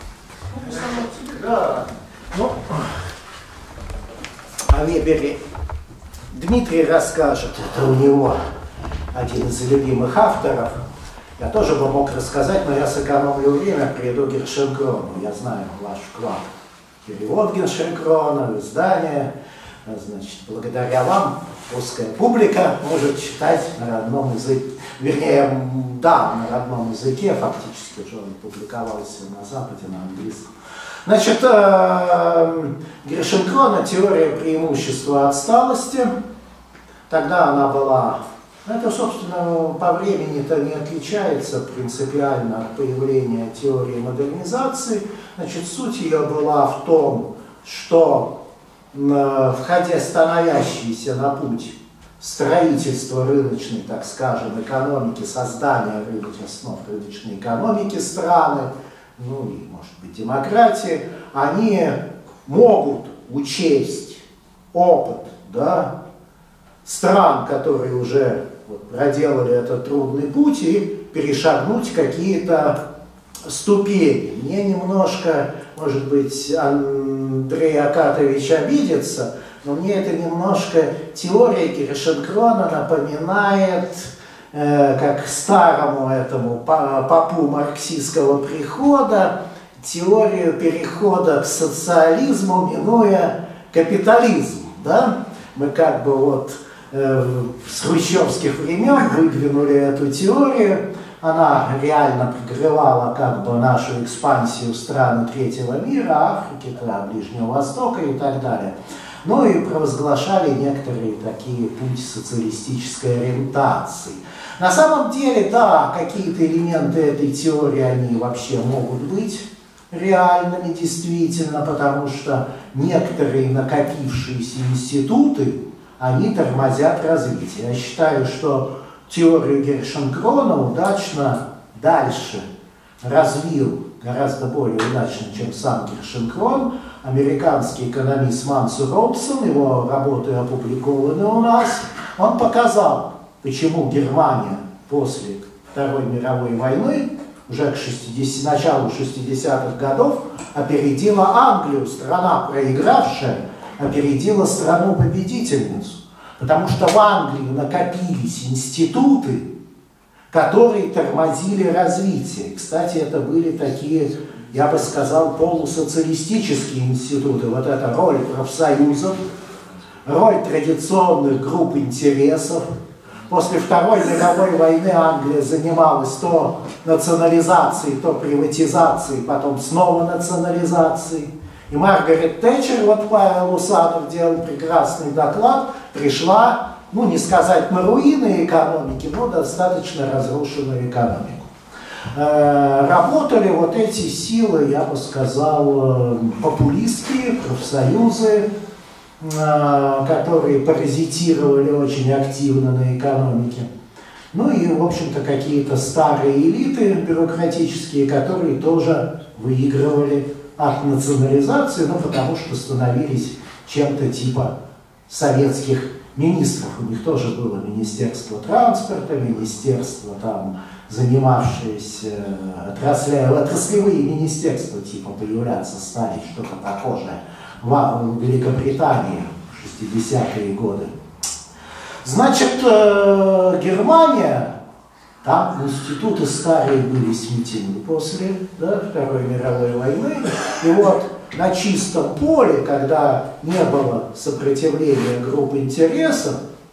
[SPEAKER 2] Да, ну, о Вебере Дмитрий расскажет, это у него один из любимых авторов. Я тоже бы мог рассказать, но я сэкономлю время, приду к Гершенкрону. Я знаю ваш вклад. Перевод Гершенкрона, издание. значит, благодаря вам русская публика может читать на родном языке, вернее, да, на родном языке, фактически уже он публиковался на Западе, на английском. Значит, Гершенкрона «Теория преимущества отсталости», тогда она была, это, собственно, по времени-то не отличается принципиально от появления теории модернизации. Значит, суть ее была в том, что в ходе становящейся на путь строительства рыночной, так скажем, экономики, создания основ рыночной экономики страны, ну и, может быть, демократии, они могут учесть опыт, да, стран, которые уже проделали этот трудный путь, и перешагнуть какие-то ступени. Мне немножко, может быть, Андрей Акатович обидится, но мне это немножко теория Гершенкрона напоминает, как старому этому попу марксистского прихода, теорию перехода к социализму, минуя капитализм. Да? Мы как бы вот с хрущевских времен выдвинули эту теорию. Она реально прикрывала как бы нашу экспансию в страны третьего мира, Африки, Ближнего Востока и так далее. Ну и провозглашали некоторые такие пути социалистической ориентации. На самом деле, да, какие-то элементы этой теории, они вообще могут быть реальными действительно, потому что некоторые накопившиеся институты, они тормозят развитие. Я считаю, что теорию Гершенкрона удачно дальше развил, гораздо более удачно, чем сам Гершенкрон, американский экономист Мансур Робсон, его работы опубликованы у нас. Он показал, почему Германия после Второй мировой войны, уже к началу 60-х годов, опередила Англию, страна проигравшая, опередила страну-победительницу. Потому что в Англии накопились институты, которые тормозили развитие. Кстати, это были такие, я бы сказал, полусоциалистические институты. Вот это роль профсоюзов, роль традиционных групп интересов. После Второй мировой войны Англия занималась то национализацией, то приватизацией, потом снова национализацией. И Маргарет Тэтчер, вот Павел Усанов делал прекрасный доклад, пришла, ну не сказать на руины экономики, но достаточно разрушенную экономику. Работали вот эти силы, я бы сказал, популистские, профсоюзы, которые паразитировали очень активно на экономике. Ну и, в общем-то, какие-то старые элиты бюрократические, которые тоже выигрывали от национализации, ну, потому что становились чем-то типа советских министров. У них тоже было Министерство транспорта, министерство, там, занимавшиеся отраслевые министерства, типа, появляться стали, что-то похожее в Великобритании в 60-е годы. Значит, Германия, там институты старые были сметены после Второй мировой войны. И вот на чистом поле, когда не было сопротивления групп интересов,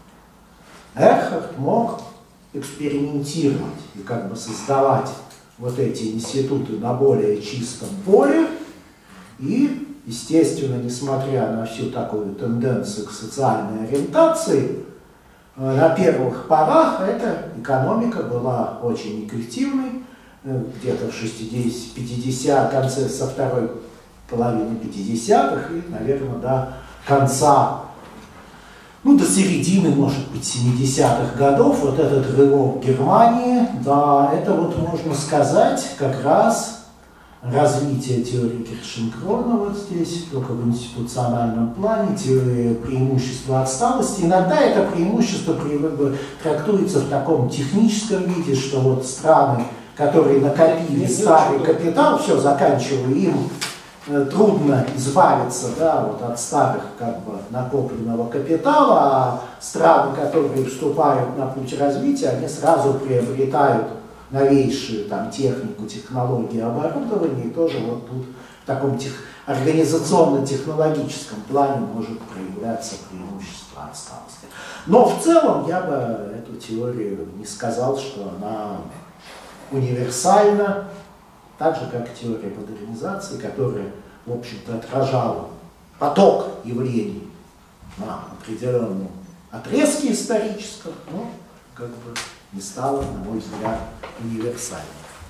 [SPEAKER 2] Эрхард мог экспериментировать и как бы создавать вот эти институты на более чистом поле. И, естественно, несмотря на всю такую тенденцию к социальной ориентации, на первых порах эта экономика была очень эффективной, где-то в 50 конце, со второй половины 50-х и, наверное, до конца, ну, до середины, может быть, 70-х годов, вот этот рывок Германии, да, это вот, можно сказать, как раз развитие теории Гершенкрона вот здесь, только в институциональном плане, теория преимущества отсталости. Иногда это преимущество трактуется в таком техническом виде, что вот страны, которые накопили старый капитал, все, заканчиваю, им трудно избавиться, да, вот от старых как бы накопленного капитала, а страны, которые вступают на путь развития, они сразу приобретают новейшую там технику, технологии, оборудование, и тоже вот тут в таком организационно-технологическом плане может проявляться преимущество отсталости. Но в целом я бы эту теорию не сказал, что она универсальна, так же как теория модернизации, которая, в общем-то, отражала поток явлений на определенном отрезке историческом, но как бы не стала, на мой взгляд, универсальной.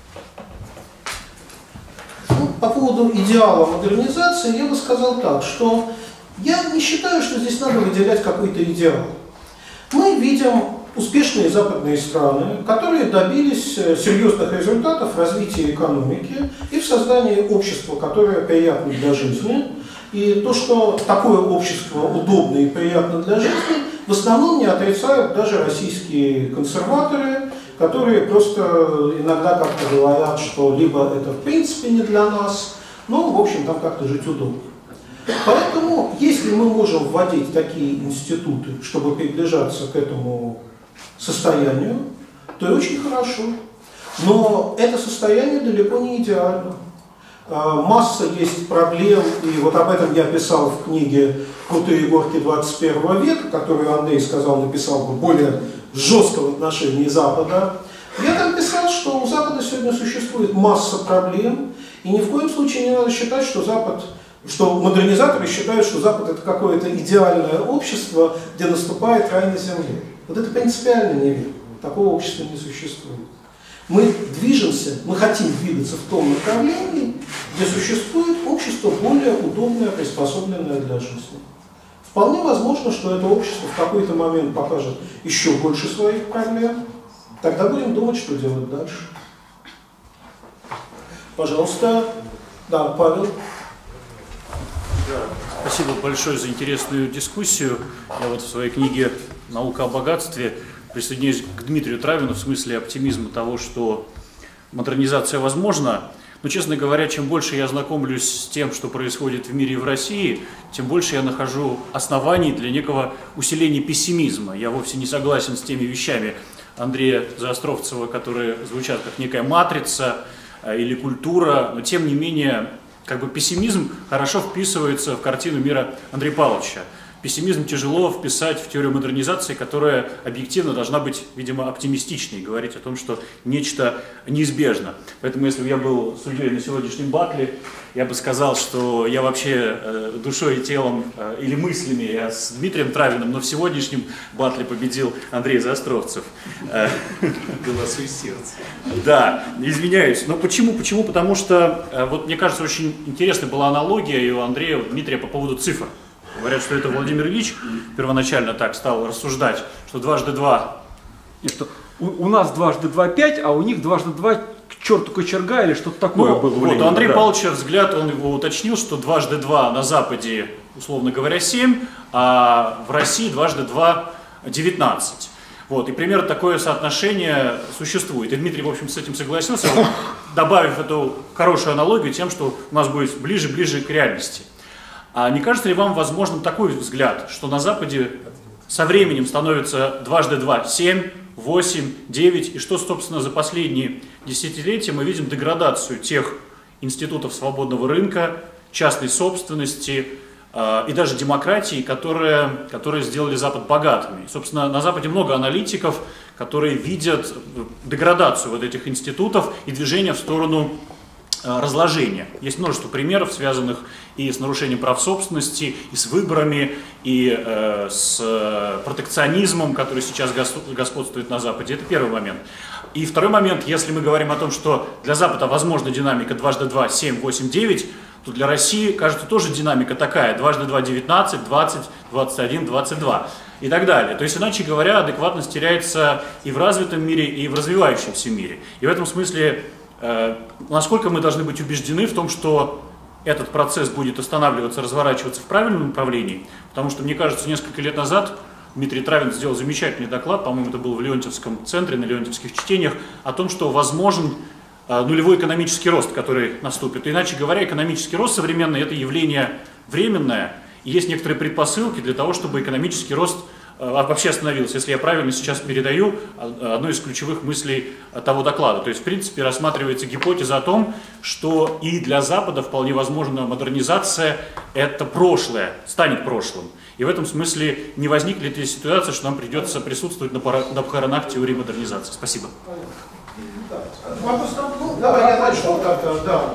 [SPEAKER 1] Ну, по поводу идеала модернизации я бы сказал так, что я не считаю, что здесь надо выделять какой-то идеал. Мы видим успешные западные страны, которые добились серьезных результатов в развитии экономики и в создании общества, которое приятно для жизни. И то, что такое общество удобно и приятно для жизни, в основном не отрицают даже российские консерваторы, которые просто иногда как-то говорят, что либо это в принципе не для нас, но в общем там как-то жить удобно. Поэтому, если мы можем вводить такие институты, чтобы приближаться к этому состоянию, то очень хорошо. Но это состояние далеко не идеально. Масса есть проблем, и вот об этом я писал в книге «Крутые горки 21 века», которую Андрей сказал, написал бы более жестко в отношении Запада. Я там писал, что у Запада сегодня существует масса проблем, и ни в коем случае не надо считать, что модернизаторы считают, что Запад это какое-то идеальное общество, где наступает рай на земле. Вот это принципиально неверно. Такого общества не существует. Мы движемся, мы хотим двигаться в том направлении, где существует общество более удобное, приспособленное для жизни. Вполне возможно, что это общество в какой-то момент покажет еще больше своих проблем. Тогда будем думать, что делать дальше. Пожалуйста. Да, Павел.
[SPEAKER 7] Спасибо большое за интересную дискуссию. Я вот в своей книге «Наука о богатстве» присоединяюсь к Дмитрию Травину в смысле оптимизма того, что модернизация возможна. Но, честно говоря, чем больше я знакомлюсь с тем, что происходит в мире и в России, тем больше я нахожу оснований для некого усиления пессимизма. Я вовсе не согласен с теми вещами Андрея Заостровцева, которые звучат как некая матрица или культура, но тем не менее, как бы пессимизм хорошо вписывается в картину мира Андрея Павловича. Пессимизм тяжело вписать в теорию модернизации, которая объективно должна быть, видимо, оптимистичной, говорить о том, что нечто неизбежно. Поэтому, если бы я был судьей на сегодняшнем батле, я бы сказал, что я вообще душой и телом или мыслями я с Дмитрием Травиным, но в сегодняшнем батле победил Андрей Заостровцев.
[SPEAKER 5] Голосу и сердце.
[SPEAKER 7] Да, извиняюсь. Но почему? Почему? Потому что, вот мне кажется, очень интересная была аналогия и у Андрея, и у Дмитрия по поводу цифр. Говорят, что это Владимир Ильич первоначально так стал рассуждать, что дважды два.
[SPEAKER 10] И что у нас дважды два 5, а у них дважды два к черту кочерга или что-то такое было.
[SPEAKER 7] Вот у Андрея Павловича взгляд, он его уточнил, что дважды два на Западе, условно говоря, 7, а в России дважды два 19. Вот, и примерно такое соотношение существует. И Дмитрий, в общем, с этим согласился, добавив эту хорошую аналогию тем, что у нас будет ближе к реальности. А не кажется ли вам возможным такой взгляд, что на Западе со временем становится дважды два 7, 8, 9, и что, собственно, за последние десятилетия мы видим деградацию тех институтов свободного рынка, частной собственности и даже демократии, которые сделали Запад богатыми. И, собственно, на Западе много аналитиков, которые видят деградацию вот этих институтов и движение в сторону разложения. Есть множество примеров, связанных и с нарушением прав собственности, и с выборами, и с протекционизмом, который сейчас господствует на Западе. Это первый момент. И второй момент, если мы говорим о том, что для Запада возможна динамика дважды два 7, 8, 9, то для России, кажется, тоже динамика такая. Дважды два 19, 20, 21, 22 и так далее. То есть, иначе говоря, адекватность теряется и в развитом мире, и в развивающемся мире. И в этом смысле насколько мы должны быть убеждены в том, что этот процесс будет останавливаться, разворачиваться в правильном направлении, потому что, мне кажется, несколько лет назад Дмитрий Травин сделал замечательный доклад, по-моему, это был в Леонтьевском центре, на Леонтьевских чтениях, о том, что возможен нулевой экономический рост, который наступит. Иначе говоря, экономический рост современный – это явление временное, и есть некоторые предпосылки для того, чтобы экономический рост вообще остановился, если я правильно сейчас передаю одну из ключевых мыслей того доклада. То есть, в принципе, рассматривается гипотеза о том, что и для Запада вполне возможна модернизация – это прошлое, станет прошлым. И в этом смысле не возникнет ли ситуация, что нам придется присутствовать на похоронах теории модернизации? Спасибо.
[SPEAKER 1] Давай я начну как-то, да.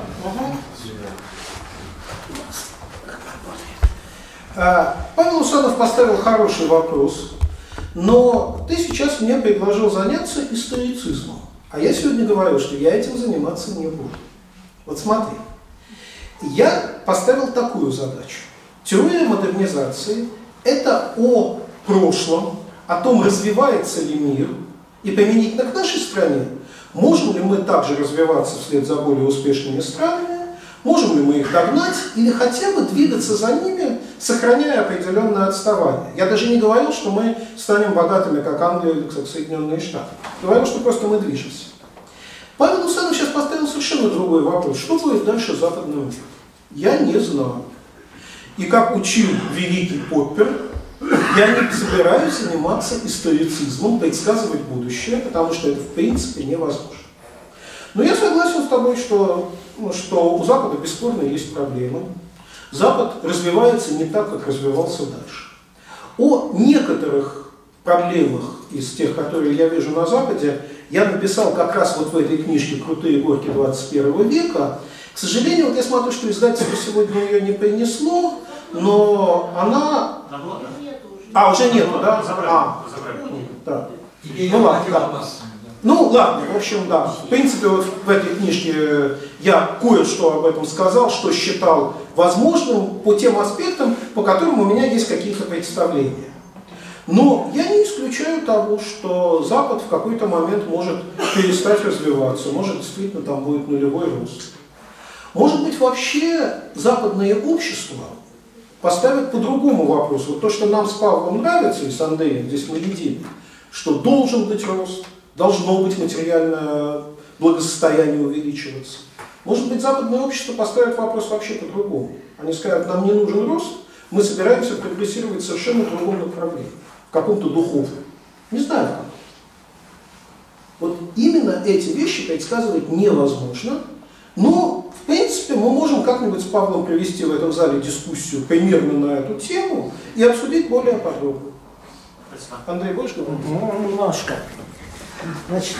[SPEAKER 1] Павел Усанов поставил хороший вопрос, но ты сейчас мне предложил заняться историцизмом. А я сегодня говорю, что я этим заниматься не буду. Вот смотри, я поставил такую задачу. Теория модернизации – это о прошлом, о том, развивается ли мир, и применительно к нашей стране, можем ли мы также развиваться вслед за более успешными странами, можем ли мы их догнать или хотя бы двигаться за ними, сохраняя определенное отставание. Я даже не говорил, что мы станем богатыми, как Англия или как Соединенные Штаты. Говорил, что просто мы движемся. Павел Усанов сейчас поставил совершенно другой вопрос. Что будет дальше с западным миром? Я не знаю. И как учил великий Поппер, я не собираюсь заниматься историцизмом, предсказывать будущее, потому что это в принципе невозможно. Но я согласен с тобой, что у Запада бесспорно есть проблемы. Запад развивается не так, как развивался дальше. О некоторых проблемах из тех, которые я вижу на Западе, я написал как раз вот в этой книжке «Крутые горки 21 века». К сожалению, вот я смотрю, что издательство сегодня ее не принесло, но она... уже нету, да? Да. Ну ладно, да. Ну ладно, в общем, да. В принципе, вот в этой книжке я кое-что об этом сказал, что считал возможным по тем аспектам, по которым у меня есть какие-то представления. Но я не исключаю того, что Запад в какой-то момент может перестать развиваться, может действительно там будет нулевой рост. Может быть, вообще западные общества поставят по другому вопросу. Вот то, что нам с Павлом нравится, и с Андреем, здесь мы едины, что должен быть рост, должно быть материальное благосостояние увеличиваться. Может быть, западное общество поставит вопрос вообще по-другому. Они скажут, нам не нужен рост, мы собираемся прогрессировать в совершенно другом направлении, в каком-то духовном. Не знаю, в каком. Вот именно эти вещи предсказывать невозможно, но, в принципе, мы можем как-нибудь с Павлом провести в этом зале дискуссию примерно на эту тему и обсудить более подробно. Андрей, больше говорить?
[SPEAKER 11] Ну, немножко. Значит,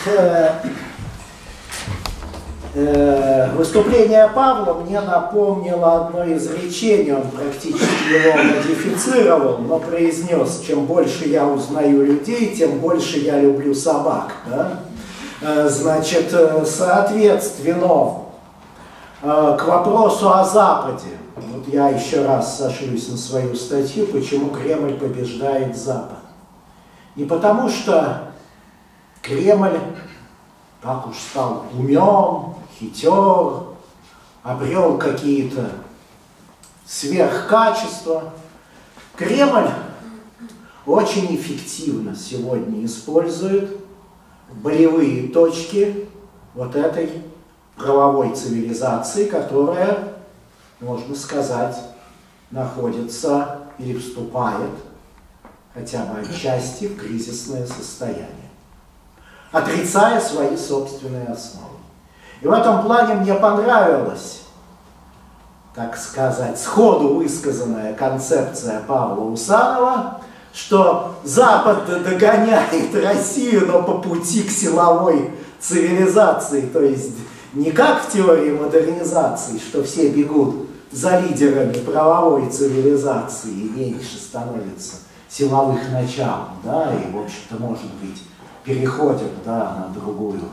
[SPEAKER 11] выступление Павла мне напомнило одно изречение, он практически его модифицировал, но произнес: чем больше я узнаю людей, тем больше я люблю собак. Да? Значит, соответственно, к вопросу о Западе, вот я еще раз сошлюсь на свою статью, почему Кремль побеждает Запад. Не потому что Кремль так уж стал умен, хитер, обрел какие-то сверхкачества. Кремль очень эффективно сегодня использует болевые точки вот этой правовой цивилизации, которая, можно сказать, находится или вступает хотя бы отчасти в кризисное состояние, отрицая свои собственные основы. И в этом плане мне понравилась, так сказать, сходу высказанная концепция Павла Усанова, что Запад догоняет Россию, но по пути к силовой цивилизации, то есть не как в теории модернизации, что все бегут за лидерами правовой цивилизации и меньше становится силовых начал, да, и, в общем-то, может быть, переходят, да, на другую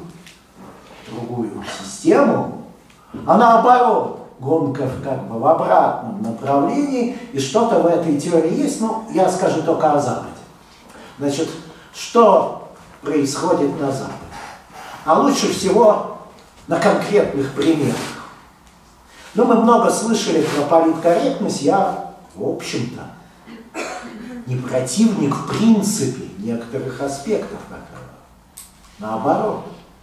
[SPEAKER 11] систему, а наоборот, гонка как бы в обратном направлении, и что-то в этой теории есть, но я скажу только о Западе. Значит, что происходит на Западе? А лучше всего на конкретных примерах. Ну, мы много слышали про политкорректность, я, в общем-то, не противник в принципе некоторых аспектов этого. Наоборот.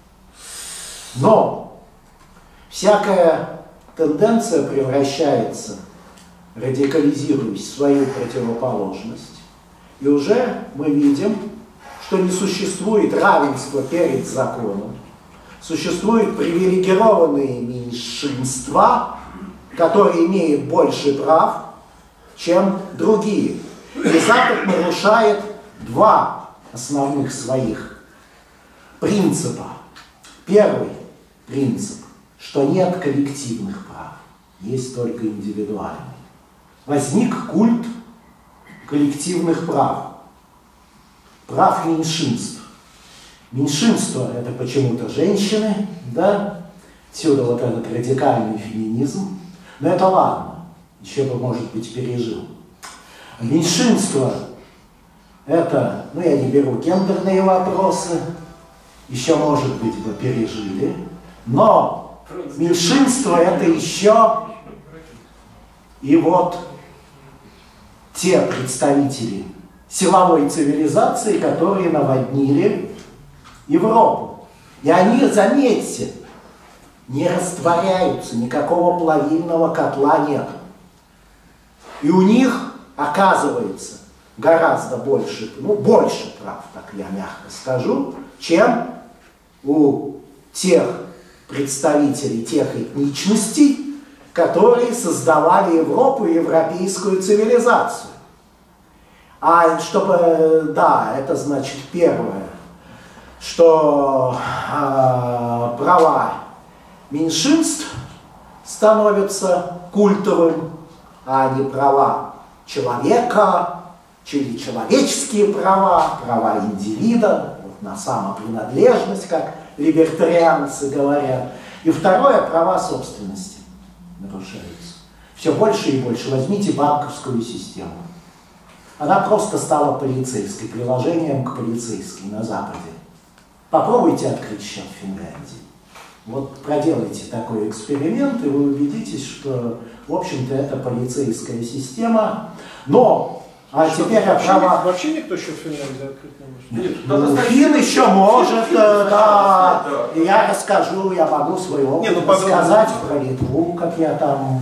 [SPEAKER 11] Но всякая тенденция превращается, радикализируясь в свою противоположность, И уже мы видим, что не существует равенства перед законом. Существуют привилегированные меньшинства, которые имеют больше прав, чем другие. И Запад нарушает два основных своих принципа. Первый принцип, что нет коллективных прав, есть только индивидуальные. Возник культ коллективных прав, прав меньшинств. Меньшинство – это почему-то женщины, да? Отсюда вот этот радикальный феминизм. Но это ладно, еще бы, может быть, пережил. Меньшинство – это, ну я не беру гендерные вопросы, еще, может быть, бы пережили. Но меньшинство – это еще и вот те представители силовой цивилизации, которые наводнили Европу. И они, заметьте, не растворяются, никакого плавильного котла нет. И у них, оказывается, гораздо больше, ну, больше прав, так я мягко скажу, чем у тех представителей тех этничностей, которые создавали Европу и европейскую цивилизацию. А чтобы, да, это значит первое, что права меньшинств становятся культовым, а не права человека, или человеческие права, права индивида, вот на самопринадлежность, как либертарианцы говорят. И второе, права собственности нарушаются. Все больше и больше. Возьмите банковскую систему. Она просто стала полицейской, приложением к полицейской на Западе. Попробуйте открыть счет в Финляндии. Вот проделайте такой эксперимент, и вы убедитесь, что, в общем-то, это полицейская система. Но, а теперь о правах...
[SPEAKER 1] Вообще никто счет в Финляндии открыть не может?
[SPEAKER 11] Ну, Фин еще может, да. Я расскажу, я могу свой опыт рассказать про Литву, как я там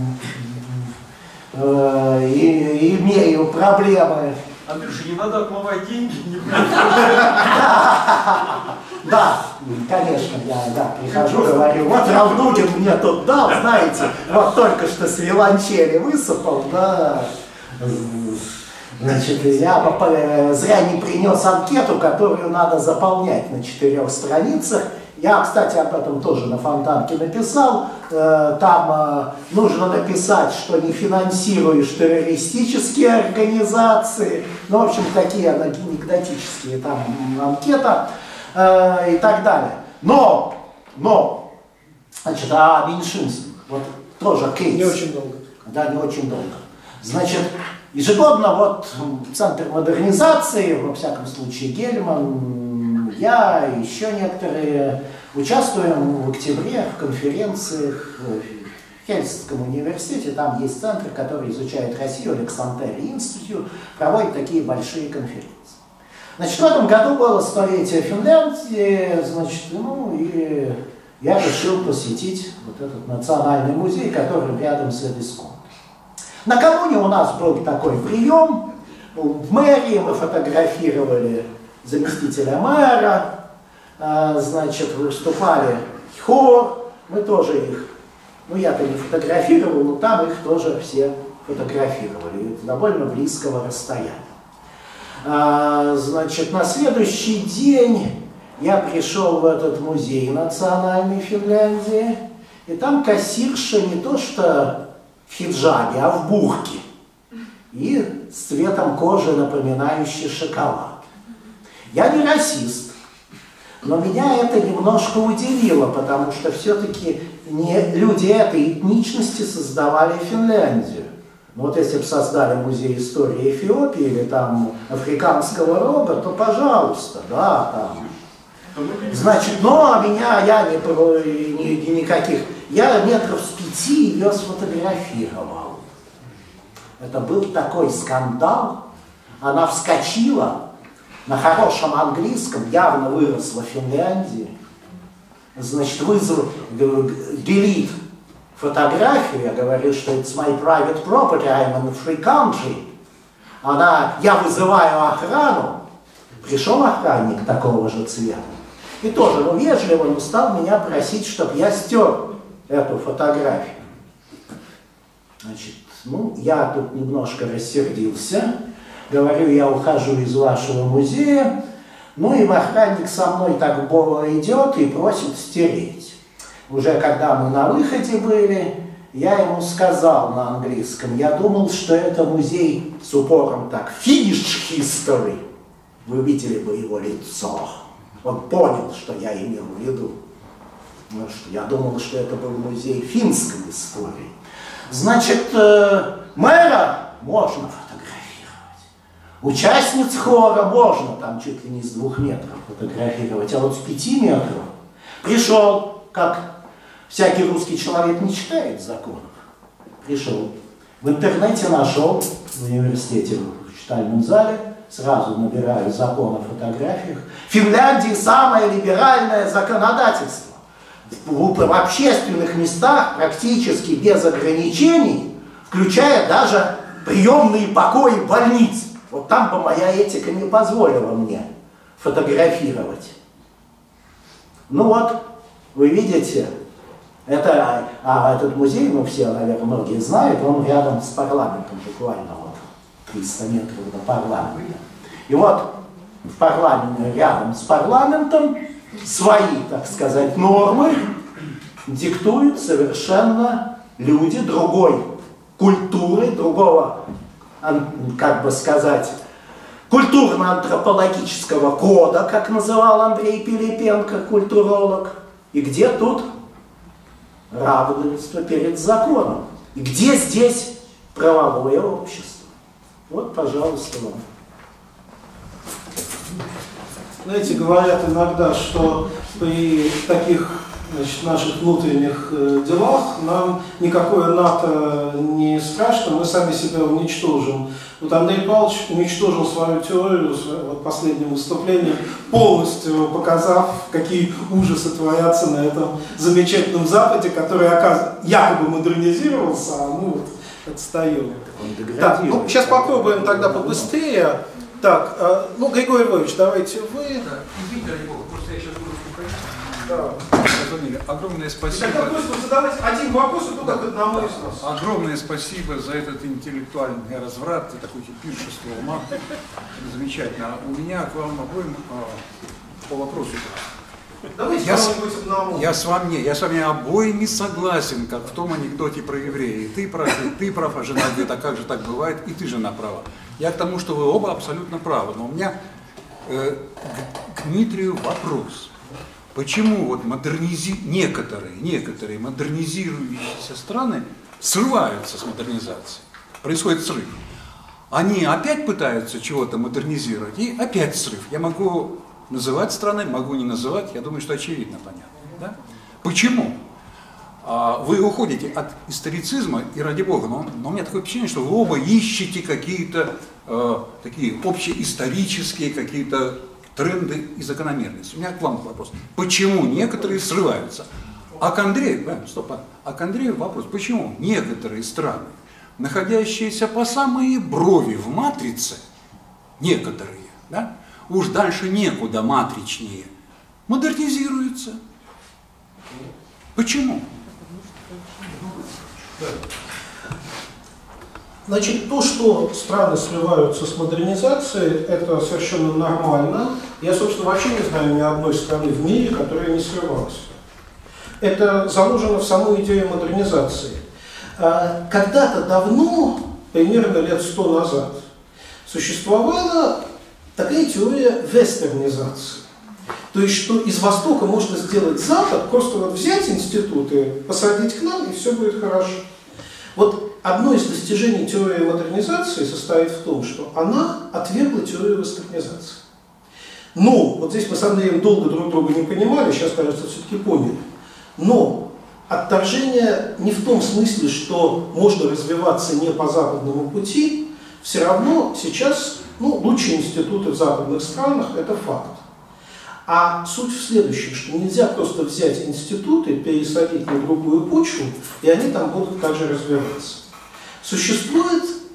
[SPEAKER 11] имею проблемы.
[SPEAKER 9] Андрюша, не надо отмывать деньги, не
[SPEAKER 11] Да, конечно, я прихожу, говорю, вот Равнугин мне тут дал, знаете, вот только что с виолончели высыпал, да. Значит, я зря не принес анкету, которую надо заполнять на 4 страницах. Я, кстати, об этом тоже на Фонтанке написал. Там нужно написать, что не финансируешь террористические организации. Ну, в общем, такие анекдотические там анкета и так далее. Но, значит, о меньшинствах. Вот тоже кейс.
[SPEAKER 1] Не очень долго.
[SPEAKER 11] Да, не очень долго. Значит, ежегодно вот Центр модернизации, во всяком случае Гельман, я и еще некоторые участвуем в октябре в конференциях в Хельсинском университете. Там есть центр, который изучает Россию, Александерия Институт, проводит такие большие конференции. Значит, в этом году было 100-летие Финляндии, значит, ну и я решил посетить вот этот национальный музей, который рядом с Эдиском. Накануне у нас был такой прием в мэрии, мы фотографировали заместителя мэра, значит, выступали хор, мы тоже их, ну я-то не фотографировал, но там их тоже все фотографировали, довольно близкого расстояния. Значит, на следующий день я пришел в этот музей национальной Финляндии, и там кассирша не то что в хиджабе, а в бурке. И с цветом кожи, напоминающий шоколад. Я не расист, но меня это немножко удивило, потому что все-таки не люди этой этничности создавали Финляндию. Ну вот если бы создали музей истории Эфиопии или там африканского рога, то пожалуйста, да, там. Значит, но меня, я никаких, я метров с 5 ее сфотографировал. Это был такой скандал, она вскочила на хорошем английском, явно выросла в Финляндии, значит, вызвал, делит фотографию, я говорил, что it's my private property, I'm in a free country. я вызываю охрану, пришел охранник такого же цвета, и тоже, вежливо, стал меня просить, чтобы я стер эту фотографию. Значит, я тут немножко рассердился, говорю, я ухожу из вашего музея, и охранник со мной так идет и просит стереть. Уже когда мы на выходе были, я ему сказал на английском, я думал, что это музей с упором так, finish history. Вы видели бы его лицо. Он понял, что я имел в виду. Я думал, что это был музей финской истории. Значит, мэра можно фотографировать. Участниц хора можно там чуть ли не с 2 метров фотографировать, а вот с 5 метров пришел, как всякий русский человек не читает законов. Пришел. В интернете нашел, в университете, в читальном зале, сразу набираю закон о фотографиях. В Финляндии самое либеральное законодательство. В общественных местах практически без ограничений, включая даже приемные покои больниц. Вот там бы моя этика не позволила мне фотографировать. Вы видите, этот музей, все, наверное, многие знают, он рядом с парламентом, буквально 300 метров до парламента. И в парламенте, рядом с парламентом свои, так сказать, нормы диктуют совершенно люди другой культуры, другого, культурно-антропологического кода, как называл Андрей Пилипенко, культуролог. И где тут равенство перед законом? И где здесь правовое общество? Пожалуйста, вам.
[SPEAKER 1] Знаете, говорят иногда, что при таких наших внутренних делах нам никакое НАТО не страшно, мы сами себя уничтожим. Андрей Павлович уничтожил свою теорию последним выступлением, полностью показав, какие ужасы творятся на этом замечательном Западе, который якобы модернизировался, а мы отстаем. Так, сейчас попробуем тогда побыстрее. Так, Григорий Львович, давайте вы.
[SPEAKER 9] Извините, ради бога, просто я сейчас буду уходить.
[SPEAKER 1] Да.
[SPEAKER 9] Огромное спасибо.
[SPEAKER 1] Тогда просто задавать один вопрос, и только к одному из нас.
[SPEAKER 9] Огромное спасибо за этот интеллектуальный разврат, такое пиршество ума. Замечательно. У меня к вам обоим по вопросу.
[SPEAKER 1] Давайте
[SPEAKER 9] я с вами обоими согласен, как в том анекдоте про евреев. Ты прав, а жена говорит, а как же так бывает, и ты, жена, права. Я к тому, что вы оба абсолютно правы, но у меня к Дмитрию вопрос. Почему некоторые модернизирующиеся страны срываются с модернизацией? Происходит срыв. Они опять пытаются чего-то модернизировать, и опять срыв. Я могу называть страны, могу не называть, я думаю, что очевидно понятно. Да? Почему? Вы уходите от историцизма, и ради бога, но у меня такое впечатление, что вы оба ищете какие-то такие общеисторические какие-то тренды и закономерности. У меня к вам вопрос. Почему некоторые срываются? А к Андрею вопрос. Почему некоторые страны, находящиеся по самые брови в матрице, некоторые, да, уж дальше некуда матричнее, модернизируются? Почему?
[SPEAKER 1] Значит, то, что страны сливаются с модернизацией, это совершенно нормально. Я, собственно, вообще не знаю ни одной страны в мире, которая не сливалась. Это заложено в саму идею модернизации. Когда-то давно, примерно лет 100 назад, существовала такая теория вестернизации. То есть, что из Востока можно сделать Запад, просто взять институты, посадить к нам, и все будет хорошо. Одно из достижений теории модернизации состоит в том, что она отвергла теорию вестернизации. Но, здесь мы с Андреем долго друг друга не понимали, сейчас, кажется, все-таки поняли. Но отторжение не в том смысле, что можно развиваться не по западному пути, все равно сейчас лучшие институты в западных странах – это факт. А суть в следующем, что нельзя просто взять институты, пересадить на другую почву, и они там будут также развиваться. Существует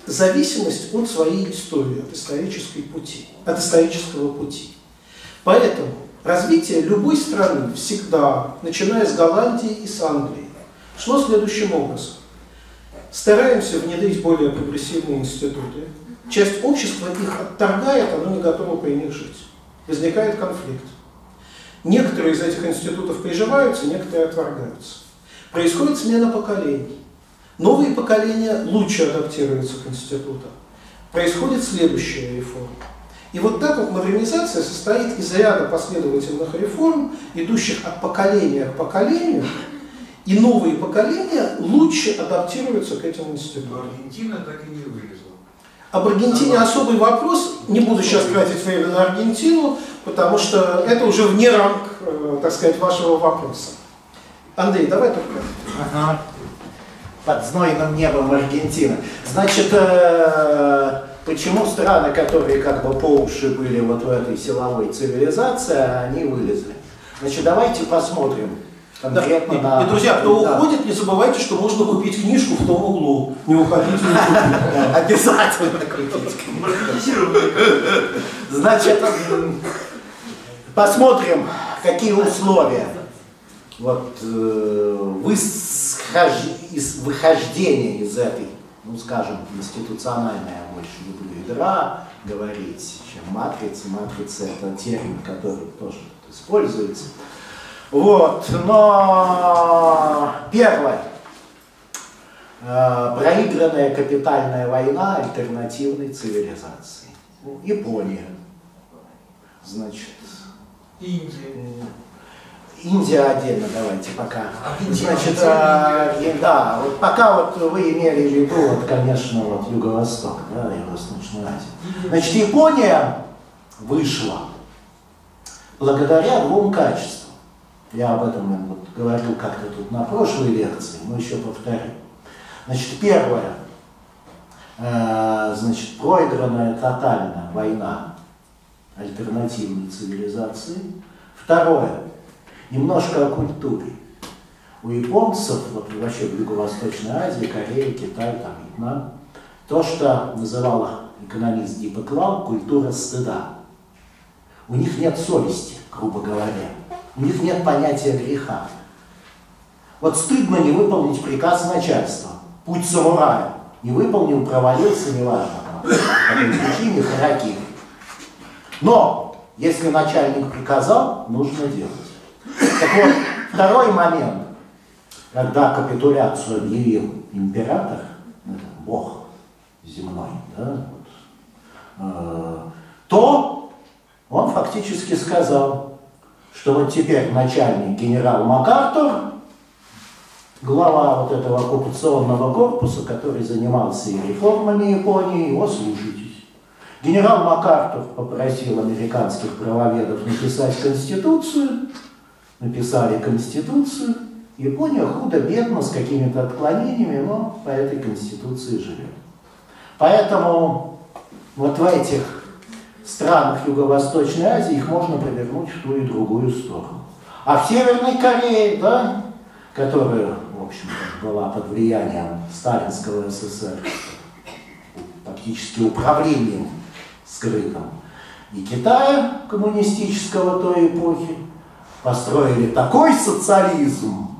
[SPEAKER 1] зависимость от своей истории, от исторического пути. Поэтому развитие любой страны всегда, начиная с Голландии и с Англии, шло следующим образом. Стараемся внедрить более прогрессивные институты. Часть общества их отторгает, оно не готово при них жить. Возникает конфликт. Некоторые из этих институтов приживаются, некоторые отвергаются. Происходит смена поколений. Новые поколения лучше адаптируются к институтам. Происходит следующая реформа. И вот так вот модернизация состоит из ряда последовательных реформ, идущих от поколения к поколению, и новые поколения лучше адаптируются к этим институтам.
[SPEAKER 9] Аргентина так и не вылезла.
[SPEAKER 1] Об Аргентине особый вопрос. Не буду сейчас тратить время на Аргентину, потому что это уже вне рамок, так сказать, вашего вопроса. Андрей, давай только.
[SPEAKER 11] Ага. Под знойным небом Аргентины. Значит, почему страны, которые как бы по уши были вот в этой силовой цивилизации, они вылезли? Значит, давайте посмотрим конкретно на...
[SPEAKER 1] И, друзья, кто уходит, не забывайте, что можно купить книжку в том углу. Не уходите, не купите.
[SPEAKER 11] Обязательно купить книжку. Значит, посмотрим, какие условия. Вот выхождение из этой, ну скажем, институциональной, я больше люблю ядра говорить, чем матрица. Матрица — это термин, который тоже используется. Вот, но первое. Проигранная капитальная война альтернативной цивилизации. Япония. Значит, Индия отдельно, давайте пока. Значит, да, вот пока вот вы имели в виду, вот, конечно, вот Юго-Восток, да, Юго-Восточную Азию. Значит, Япония вышла благодаря двум качествам. Я об этом вот говорил как-то тут на прошлой лекции, но еще повторю. Значит, первое, значит, проигранная тотальная война альтернативной цивилизации. Второе, немножко о культуре. У японцев, вот вообще в Юго-Восточной Азии, Корея, Китай, там, Вьетнам, то, что называла экономист Дипа Клау культура стыда. У них нет совести, грубо говоря. У них нет понятия греха. Вот стыдно не выполнить приказ начальства. Путь самурая. Не выполнил, провалился, неважно. По какой причине, харакири. Но, если начальник приказал, нужно делать. Так вот, второй момент, когда капитуляцию объявил император, бог земной, да, вот, то он фактически сказал, что вот теперь начальник генерал МакАртур, глава вот этого оккупационного корпуса, который занимался и реформами Японии, его слушайтесь. Генерал МакАртур попросил американских правоведов написать Конституцию, написали Конституцию, Япония худо-бедно с какими-то отклонениями, но по этой Конституции живет. Поэтому вот в этих странах Юго-Восточной Азии их можно повернуть в ту и другую сторону. А в Северной Корее, да, которая, в общем, была под влиянием сталинского СССР, фактически управлением скрытым, и Китая коммунистического той эпохи, построили такой социализм,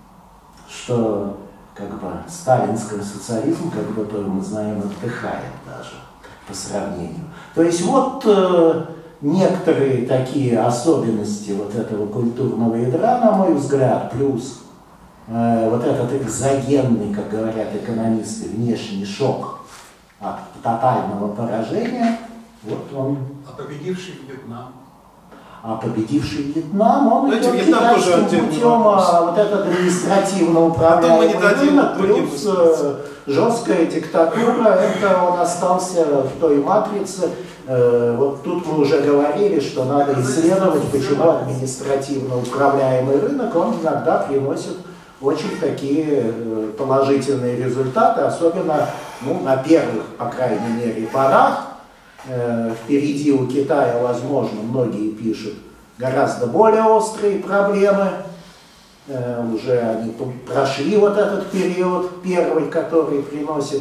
[SPEAKER 11] что как бы сталинский социализм, как бы то мы знаем, отдыхает даже по сравнению. То есть вот некоторые такие особенности вот этого культурного ядра, на мой взгляд, плюс вот этот экзогенный, как говорят экономисты, внешний шок от тотального поражения, вот он.
[SPEAKER 9] А победивший Вьетнам?
[SPEAKER 11] А победивший Вьетнам, он идет китайским путем, вот это административно управляемый рынок, плюс жесткая диктатура, это он остался в той матрице. Вот тут мы уже говорили, что надо исследовать, почему административно управляемый рынок, он иногда приносит очень такие положительные результаты, особенно на первых, по крайней мере, порах. Впереди у Китая, возможно, многие пишут, гораздо более острые проблемы. Уже они прошли вот этот период первый, который приносит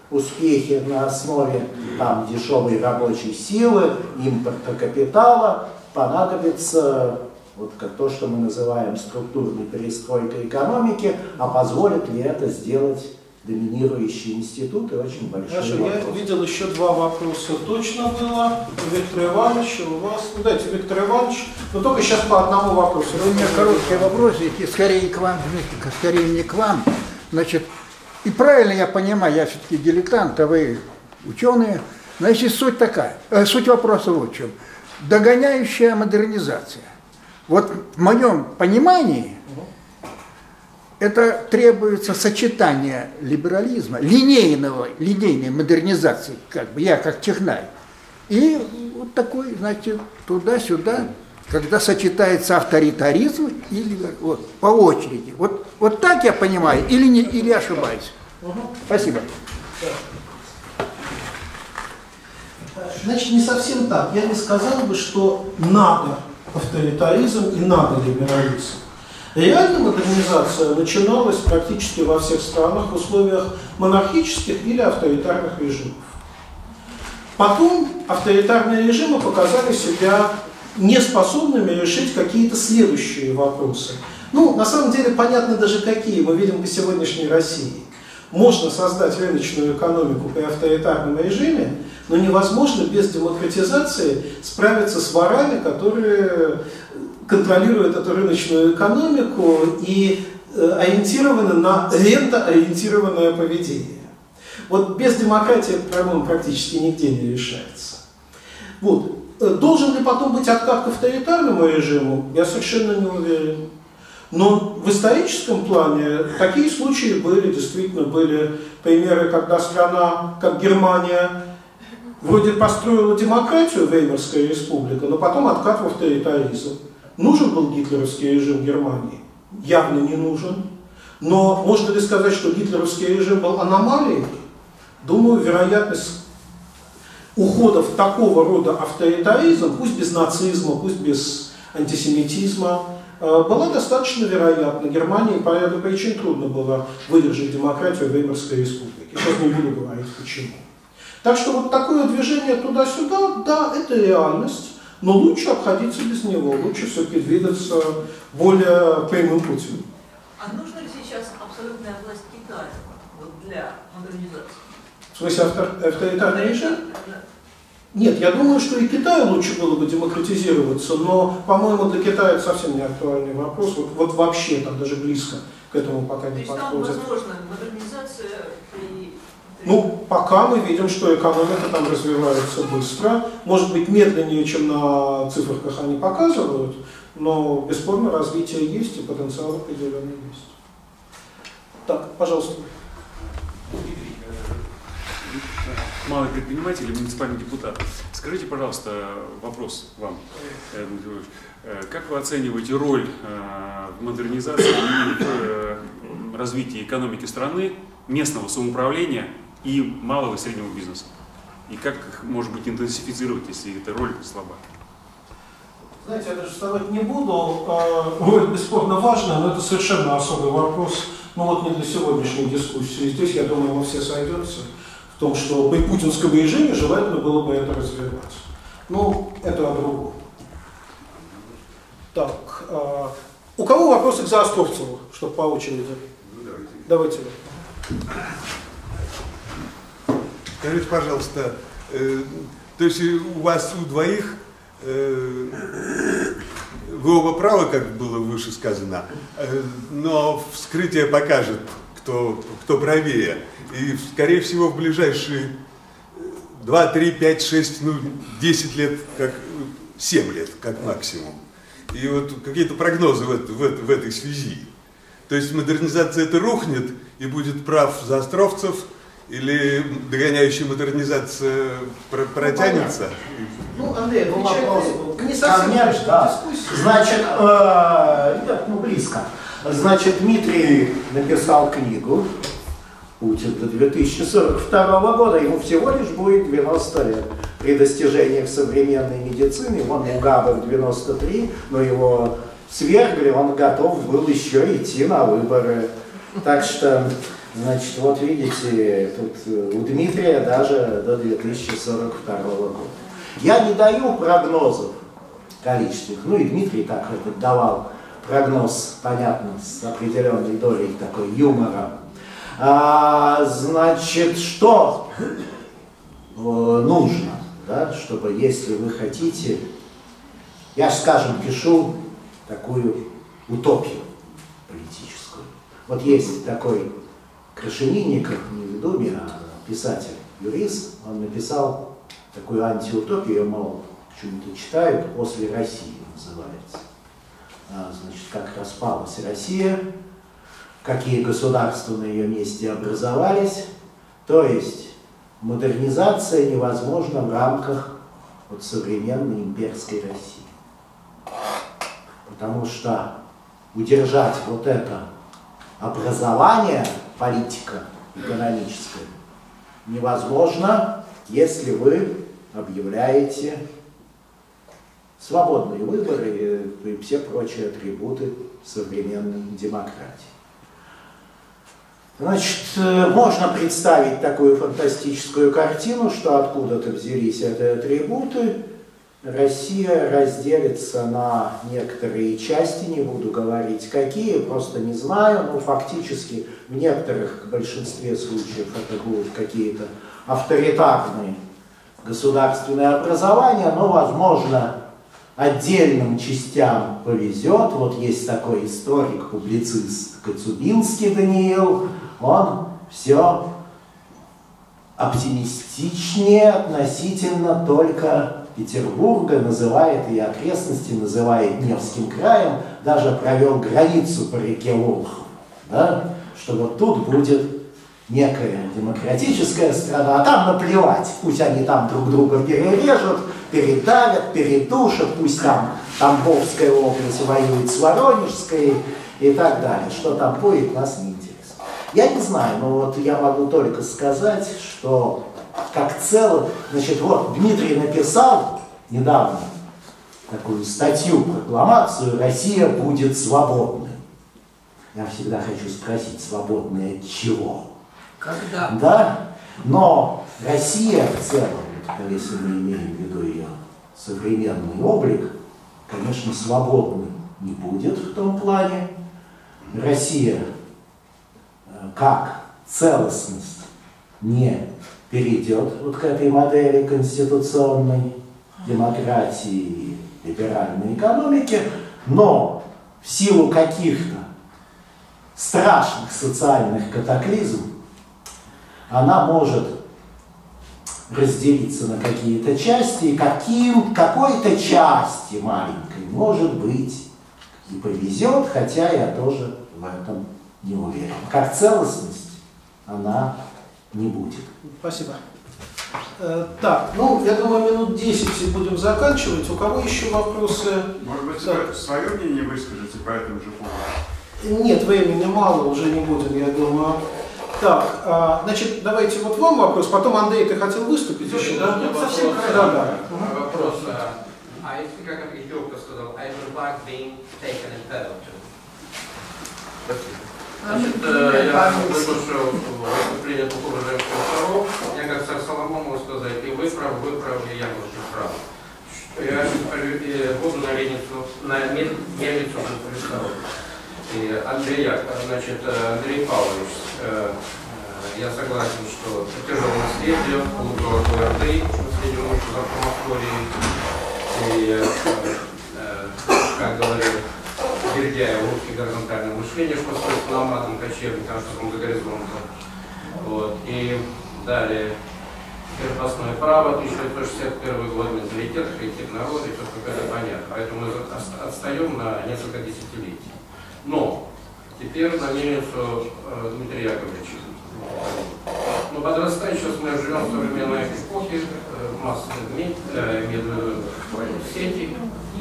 [SPEAKER 11] успехи на основе там, дешевой рабочей силы, импорта капитала, понадобится вот как то, что мы называем структурной перестройкой экономики, а позволит ли это сделать доминирующие институты, очень большой
[SPEAKER 1] Хорошо,
[SPEAKER 11] вопрос.
[SPEAKER 1] я видел еще два вопроса. Точно было. Виктор Иванович, у вас. Ну, дайте, Виктор Иванович, но только сейчас по одному вопросу.
[SPEAKER 12] У меня короткий вопрос, и скорее к вам, скорее не к вам. Значит, и правильно я понимаю, я все-таки дилетант, а вы ученые. Значит, суть такая, суть вопроса вот в чем. Догоняющая модернизация. Вот в моем понимании это требуется сочетание либерализма, линейной модернизации, как бы я как технарь, и вот такой, значит, туда-сюда, когда сочетается авторитаризм и либерализм, вот, по очереди. Вот так я понимаю, или ошибаюсь? Спасибо.
[SPEAKER 1] Значит, не совсем так. Я не сказал бы, что надо авторитаризм и надо либерализм. Реальная модернизация начиналась практически во всех странах в условиях монархических или авторитарных режимов. Потом авторитарные режимы показали себя неспособными решить какие-то следующие вопросы. Ну, на самом деле, понятно даже какие. Мы видим по сегодняшней России. Можно создать рыночную экономику при авторитарном режиме, но невозможно без демократизации справиться с ворами, которые контролируют эту рыночную экономику и ориентированы на рентоориентированное поведение. Вот без демократии проблема практически нигде не решается. Вот. Должен ли потом быть откат к авторитарному режиму, я совершенно не уверен. Но в историческом плане такие случаи были, действительно были примеры, когда страна, как Германия, вроде построила демократию, Веймарская республика, но потом откат в авторитаризм. Нужен был гитлеровский режим Германии? Явно не нужен. Но можно ли сказать, что гитлеровский режим был аномалией? Думаю, вероятность ухода в такого рода авторитаризм, пусть без нацизма, пусть без антисемитизма, была достаточно вероятна. Германии по ряду причин трудно было выдержать демократию Веймарской республики. Сейчас не буду говорить почему. Так что вот такое движение туда-сюда, да, это реальность. Но лучше обходиться без него, лучше все-таки двигаться более прямым путем.
[SPEAKER 13] А нужна ли сейчас абсолютная власть Китая вот для модернизации?
[SPEAKER 1] В смысле авторитарный режим? Нет, я думаю, что и Китаю лучше было бы демократизироваться, но, по-моему, для Китая это совсем не актуальный вопрос. Вот вообще там даже близко к этому пока не подходит.
[SPEAKER 13] То есть там возможна модернизация при...
[SPEAKER 1] Ну, пока мы видим, что экономика там развивается быстро, может быть медленнее, чем на циферках они показывают, но бесспорно развитие есть и потенциал определенный есть. Так, пожалуйста.
[SPEAKER 14] Малый предприниматель и муниципальный депутат. Скажите, пожалуйста, вопрос вам, Дмитрий Ильич. Как вы оцениваете роль модернизации и развития экономики страны, местного самоуправления и малого и среднего бизнеса? И как их, может быть, интенсифицировать, если эта роль слаба?
[SPEAKER 1] Знаете, я даже вставать не буду. Роль бесспорно важная, но это совершенно особый вопрос. Ну вот не для сегодняшней дискуссии. Здесь, я думаю, мы все сойдемся в том, что при путинском режиме желательно было бы это развивать. Ну, это о другом. Так, у кого вопросы к Заостровцеву, чтобы по очереди? Давайте.
[SPEAKER 6] Скажите, пожалуйста, то есть у вас у двоих, вы оба правы, как было выше сказано, но вскрытие покажет, кто правее. И, скорее всего, в ближайшие 2, 3, 5, 6, 10 лет, 7 лет, как максимум. И вот какие-то прогнозы в этой связи. То есть модернизация это рухнет, и будет прав Заостровцев, или догоняющая модернизация протянется?
[SPEAKER 11] Ну, Андрей, вопрос не совсем дискуссия. Значит, нет, близко. Значит, Дмитрий написал книгу «Путин до 2042 года», ему всего лишь будет 90 лет. При достижениях современной медицины, он Мугабе в 93, но его свергли, он готов был еще идти на выборы. Так что Значит, вот видите, тут у Дмитрия даже до 2042 года. Я не даю прогнозов количественных, ну и Дмитрий так это давал прогноз, понятно, с определенной долей такой юмора. Значит, что нужно, да, чтобы, если вы хотите, я, скажем, пишу такую утопию политическую. Вот есть такой Крашенинников, не ведомый, а писатель, юрист, он написал такую антиутопию, ее мало почему-то читают, «После России» называется. Значит, как распалась Россия, какие государства на ее месте образовались, то есть модернизация невозможна в рамках вот современной имперской России. Потому что удержать вот это образование, политика экономическая, невозможно, если вы объявляете свободные выборы и все прочие атрибуты современной демократии. Значит, можно представить такую фантастическую картину, что откуда-то взялись эти атрибуты. Россия разделится на некоторые части, не буду говорить какие, просто не знаю, но фактически в некоторых, в большинстве случаев, это будут какие-то авторитарные государственные образования, но, возможно, отдельным частям повезет. Вот есть такой историк, публицист Коцюбинский Даниил, он все оптимистичнее относительно только Петербурга, называет и окрестности, называет Невским краем, даже провел границу по реке Волхов, да, что вот тут будет некая демократическая страна, а там наплевать, пусть они там друг друга перережут, передавят, передушат, пусть там Тамбовская область воюет с Воронежской и так далее. Что там будет, нас не интересно. Я не знаю, но вот я могу только сказать, что как целое, значит, вот Дмитрий написал недавно такую статью, прокламацию «Россия будет свободной». Я всегда хочу спросить, свободной от чего?
[SPEAKER 3] Когда?
[SPEAKER 11] Да, но Россия в целом, если мы имеем в виду ее современный облик, конечно, свободной не будет в том плане. Россия как целостность не перейдет вот к этой модели конституционной демократии и либеральной экономики, но в силу каких-то страшных социальных катаклизмов она может разделиться на какие-то части, и какой-то части маленькой, может быть, и повезет, хотя я тоже в этом не уверен. Как целостность она не будет.
[SPEAKER 1] Спасибо. Так, ну, я думаю, минут 10 и будем заканчивать. У кого еще вопросы?
[SPEAKER 15] Может быть, вы свое мнение выскажете по этому же поводу?
[SPEAKER 1] Нет, времени мало, уже не будем, я думаю. Так, значит, давайте вот вам вопрос, потом, Андрей, ты хотел выступить еще, да?
[SPEAKER 4] Совсем
[SPEAKER 1] да.
[SPEAKER 4] Вопрос. А если, как Эфиопка сказал, I don't like being taken and peddled to. Спасибо. Значит, я выслушал выступление Кукуры Жемчуга. Я как царь Соломон могу сказать, и вы правы, и я может быть прав. Я буду на мельницу представлю. И Андрей Павлович, я согласен, что тяжелое наследие, полугородной Орды, наследие мужа за и, как говорил Бердяев, русский горизонтальное мышление, что стоит nomадом, кочевником, что до горизонта. Вот. И далее крепостное право, 1961 год, менталитет, коллектив народа, и все это понятно. Поэтому мы отстаем на несколько десятилетий. Но теперь на мельницу Дмитрия Яковлевича. Но подрастает, сейчас мы живем в современной эпохе, массовых сети,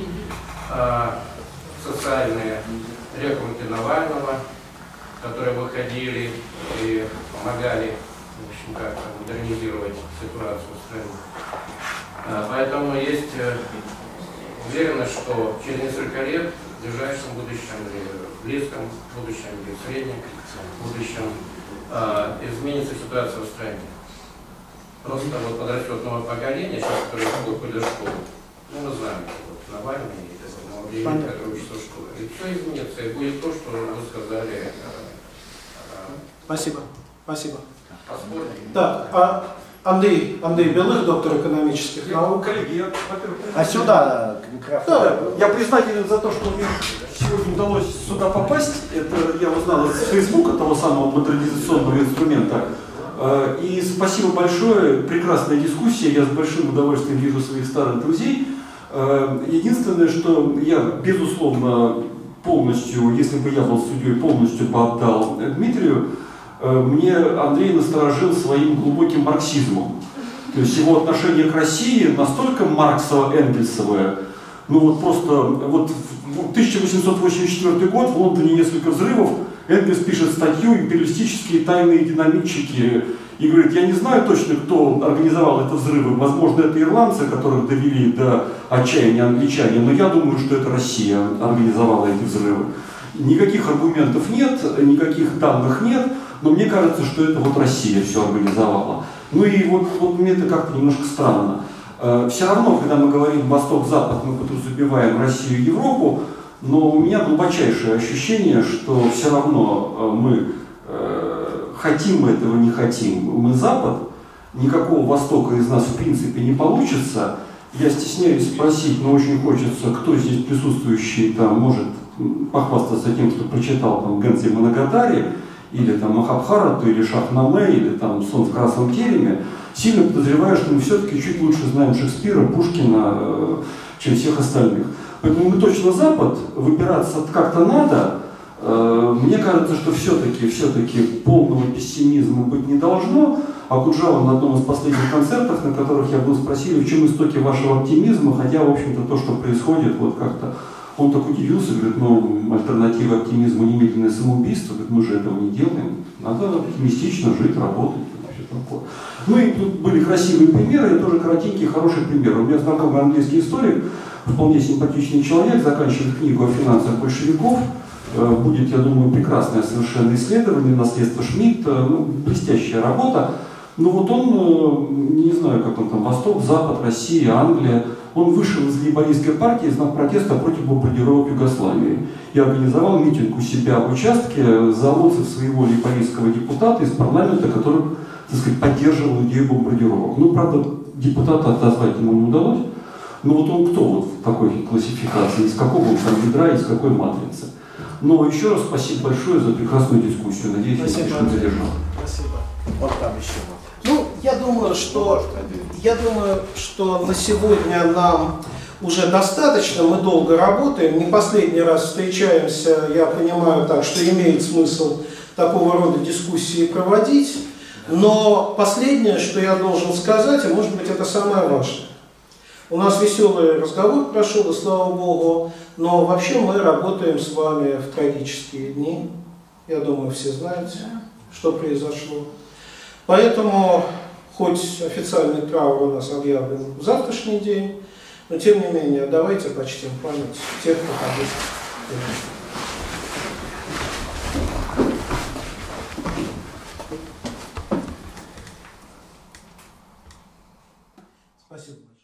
[SPEAKER 4] социальные рекруты Навального, которые выходили и помогали, в общем, как-то модернизировать ситуацию в стране. Поэтому есть уверенность, что через несколько лет, в ближайшем будущем, в близком будущем, в среднем будущем,
[SPEAKER 5] изменится ситуация в стране. Просто вот подрастет новое поколение, сейчас, которое ходит в школу. Ну, мы знаем, вот Навальный и молодые, которые учатся в школе. И все изменится, и будет то, что вы сказали.
[SPEAKER 1] Спасибо. Спасибо. Так, Андрей Белых, доктор экономических наук.
[SPEAKER 10] Коллеги,
[SPEAKER 2] А сюда, к микрофону.
[SPEAKER 10] Да, я признателен за то, что мне сегодня удалось сюда попасть. Это я узнал из Фейсбука, того самого модернизационного инструмента. И спасибо большое, прекрасная дискуссия, я с большим удовольствием вижу своих старых друзей. Единственное, что я, безусловно, полностью, если бы я был судьей, полностью бы отдал Дмитрию, мне Андрей насторожил своим глубоким марксизмом. То есть его отношение к России настолько марксово-энгельсовое, ну вот просто, вот 1884 год, в Лондоне несколько взрывов, Энгельс пишет статью «Империалистические тайные динамитчики» и говорит, я не знаю точно, кто организовал эти взрывы, возможно, это ирландцы, которых довели до отчаяния англичане, но я думаю, что это Россия организовала эти взрывы. Никаких аргументов нет, никаких данных нет, но мне кажется, что это вот Россия все организовала. Ну и вот мне это как-то немножко странно. Все равно, когда мы говорим Восток-Запад, мы подразумеваем Россию и Европу, но у меня глубочайшее ощущение, что все равно мы, хотим мы этого, не хотим, мы Запад, никакого Востока из нас в принципе не получится. Я стесняюсь спросить, но очень хочется, кто здесь присутствующий там может похвастаться тем, что прочитал там Гэнзи Моногадари, или там Махабхарату, или Шахнаме, или там Сон в красном тереме, сильно подозреваю, что мы все-таки чуть лучше знаем Шекспира, Пушкина, чем всех остальных. Поэтому мы точно Запад, выбираться как-то надо. Мне кажется, что все-таки полного пессимизма быть не должно. А Куджава на одном из последних концертов, на которых я был, спросили, в чем истоки вашего оптимизма, хотя, в общем-то, то, что происходит, вот как-то. Он так удивился, говорит, ну, альтернатива оптимизму немедленное самоубийство, говорит, мы же этого не делаем, надо оптимистично жить, работать, все такое. Ну и тут были красивые примеры, и тоже коротенький, хороший пример. У меня знакомый английский историк, вполне симпатичный человек, заканчивает книгу о финансах большевиков, будет, я думаю, прекрасное совершенно исследование, наследство Шмидта, ну, блестящая работа. Но вот он, не знаю, как он там, Восток, Запад, Россия, Англия, он вышел из лейбористской партии в знак протеста против бомбардировок Югославии и организовал митинг у себя в участке за лоцев своего лейбористского депутата из парламента, который, так сказать, поддерживал идею бомбардировок. Ну, правда, депутата отозвать ему не удалось, но вот он кто вот в такой классификации, из какого он там ядра, из какой матрицы. Но еще раз спасибо большое за прекрасную дискуссию. Надеюсь, я слишком задержал.
[SPEAKER 11] Спасибо. Вот там еще. Ну, я думаю, что на сегодня нам уже достаточно, мы долго работаем, не последний раз встречаемся, я понимаю так, что имеет смысл такого рода дискуссии проводить, но последнее, что я должен сказать, и может быть это самое важное. У нас веселый разговор прошел, и слава Богу, но вообще мы работаем с вами в трагические дни, я думаю, все знаете, что произошло. Поэтому, хоть официальный траур у нас объявлен в завтрашний день, но тем не менее, давайте почтим память тех, кто погиб. Спасибо.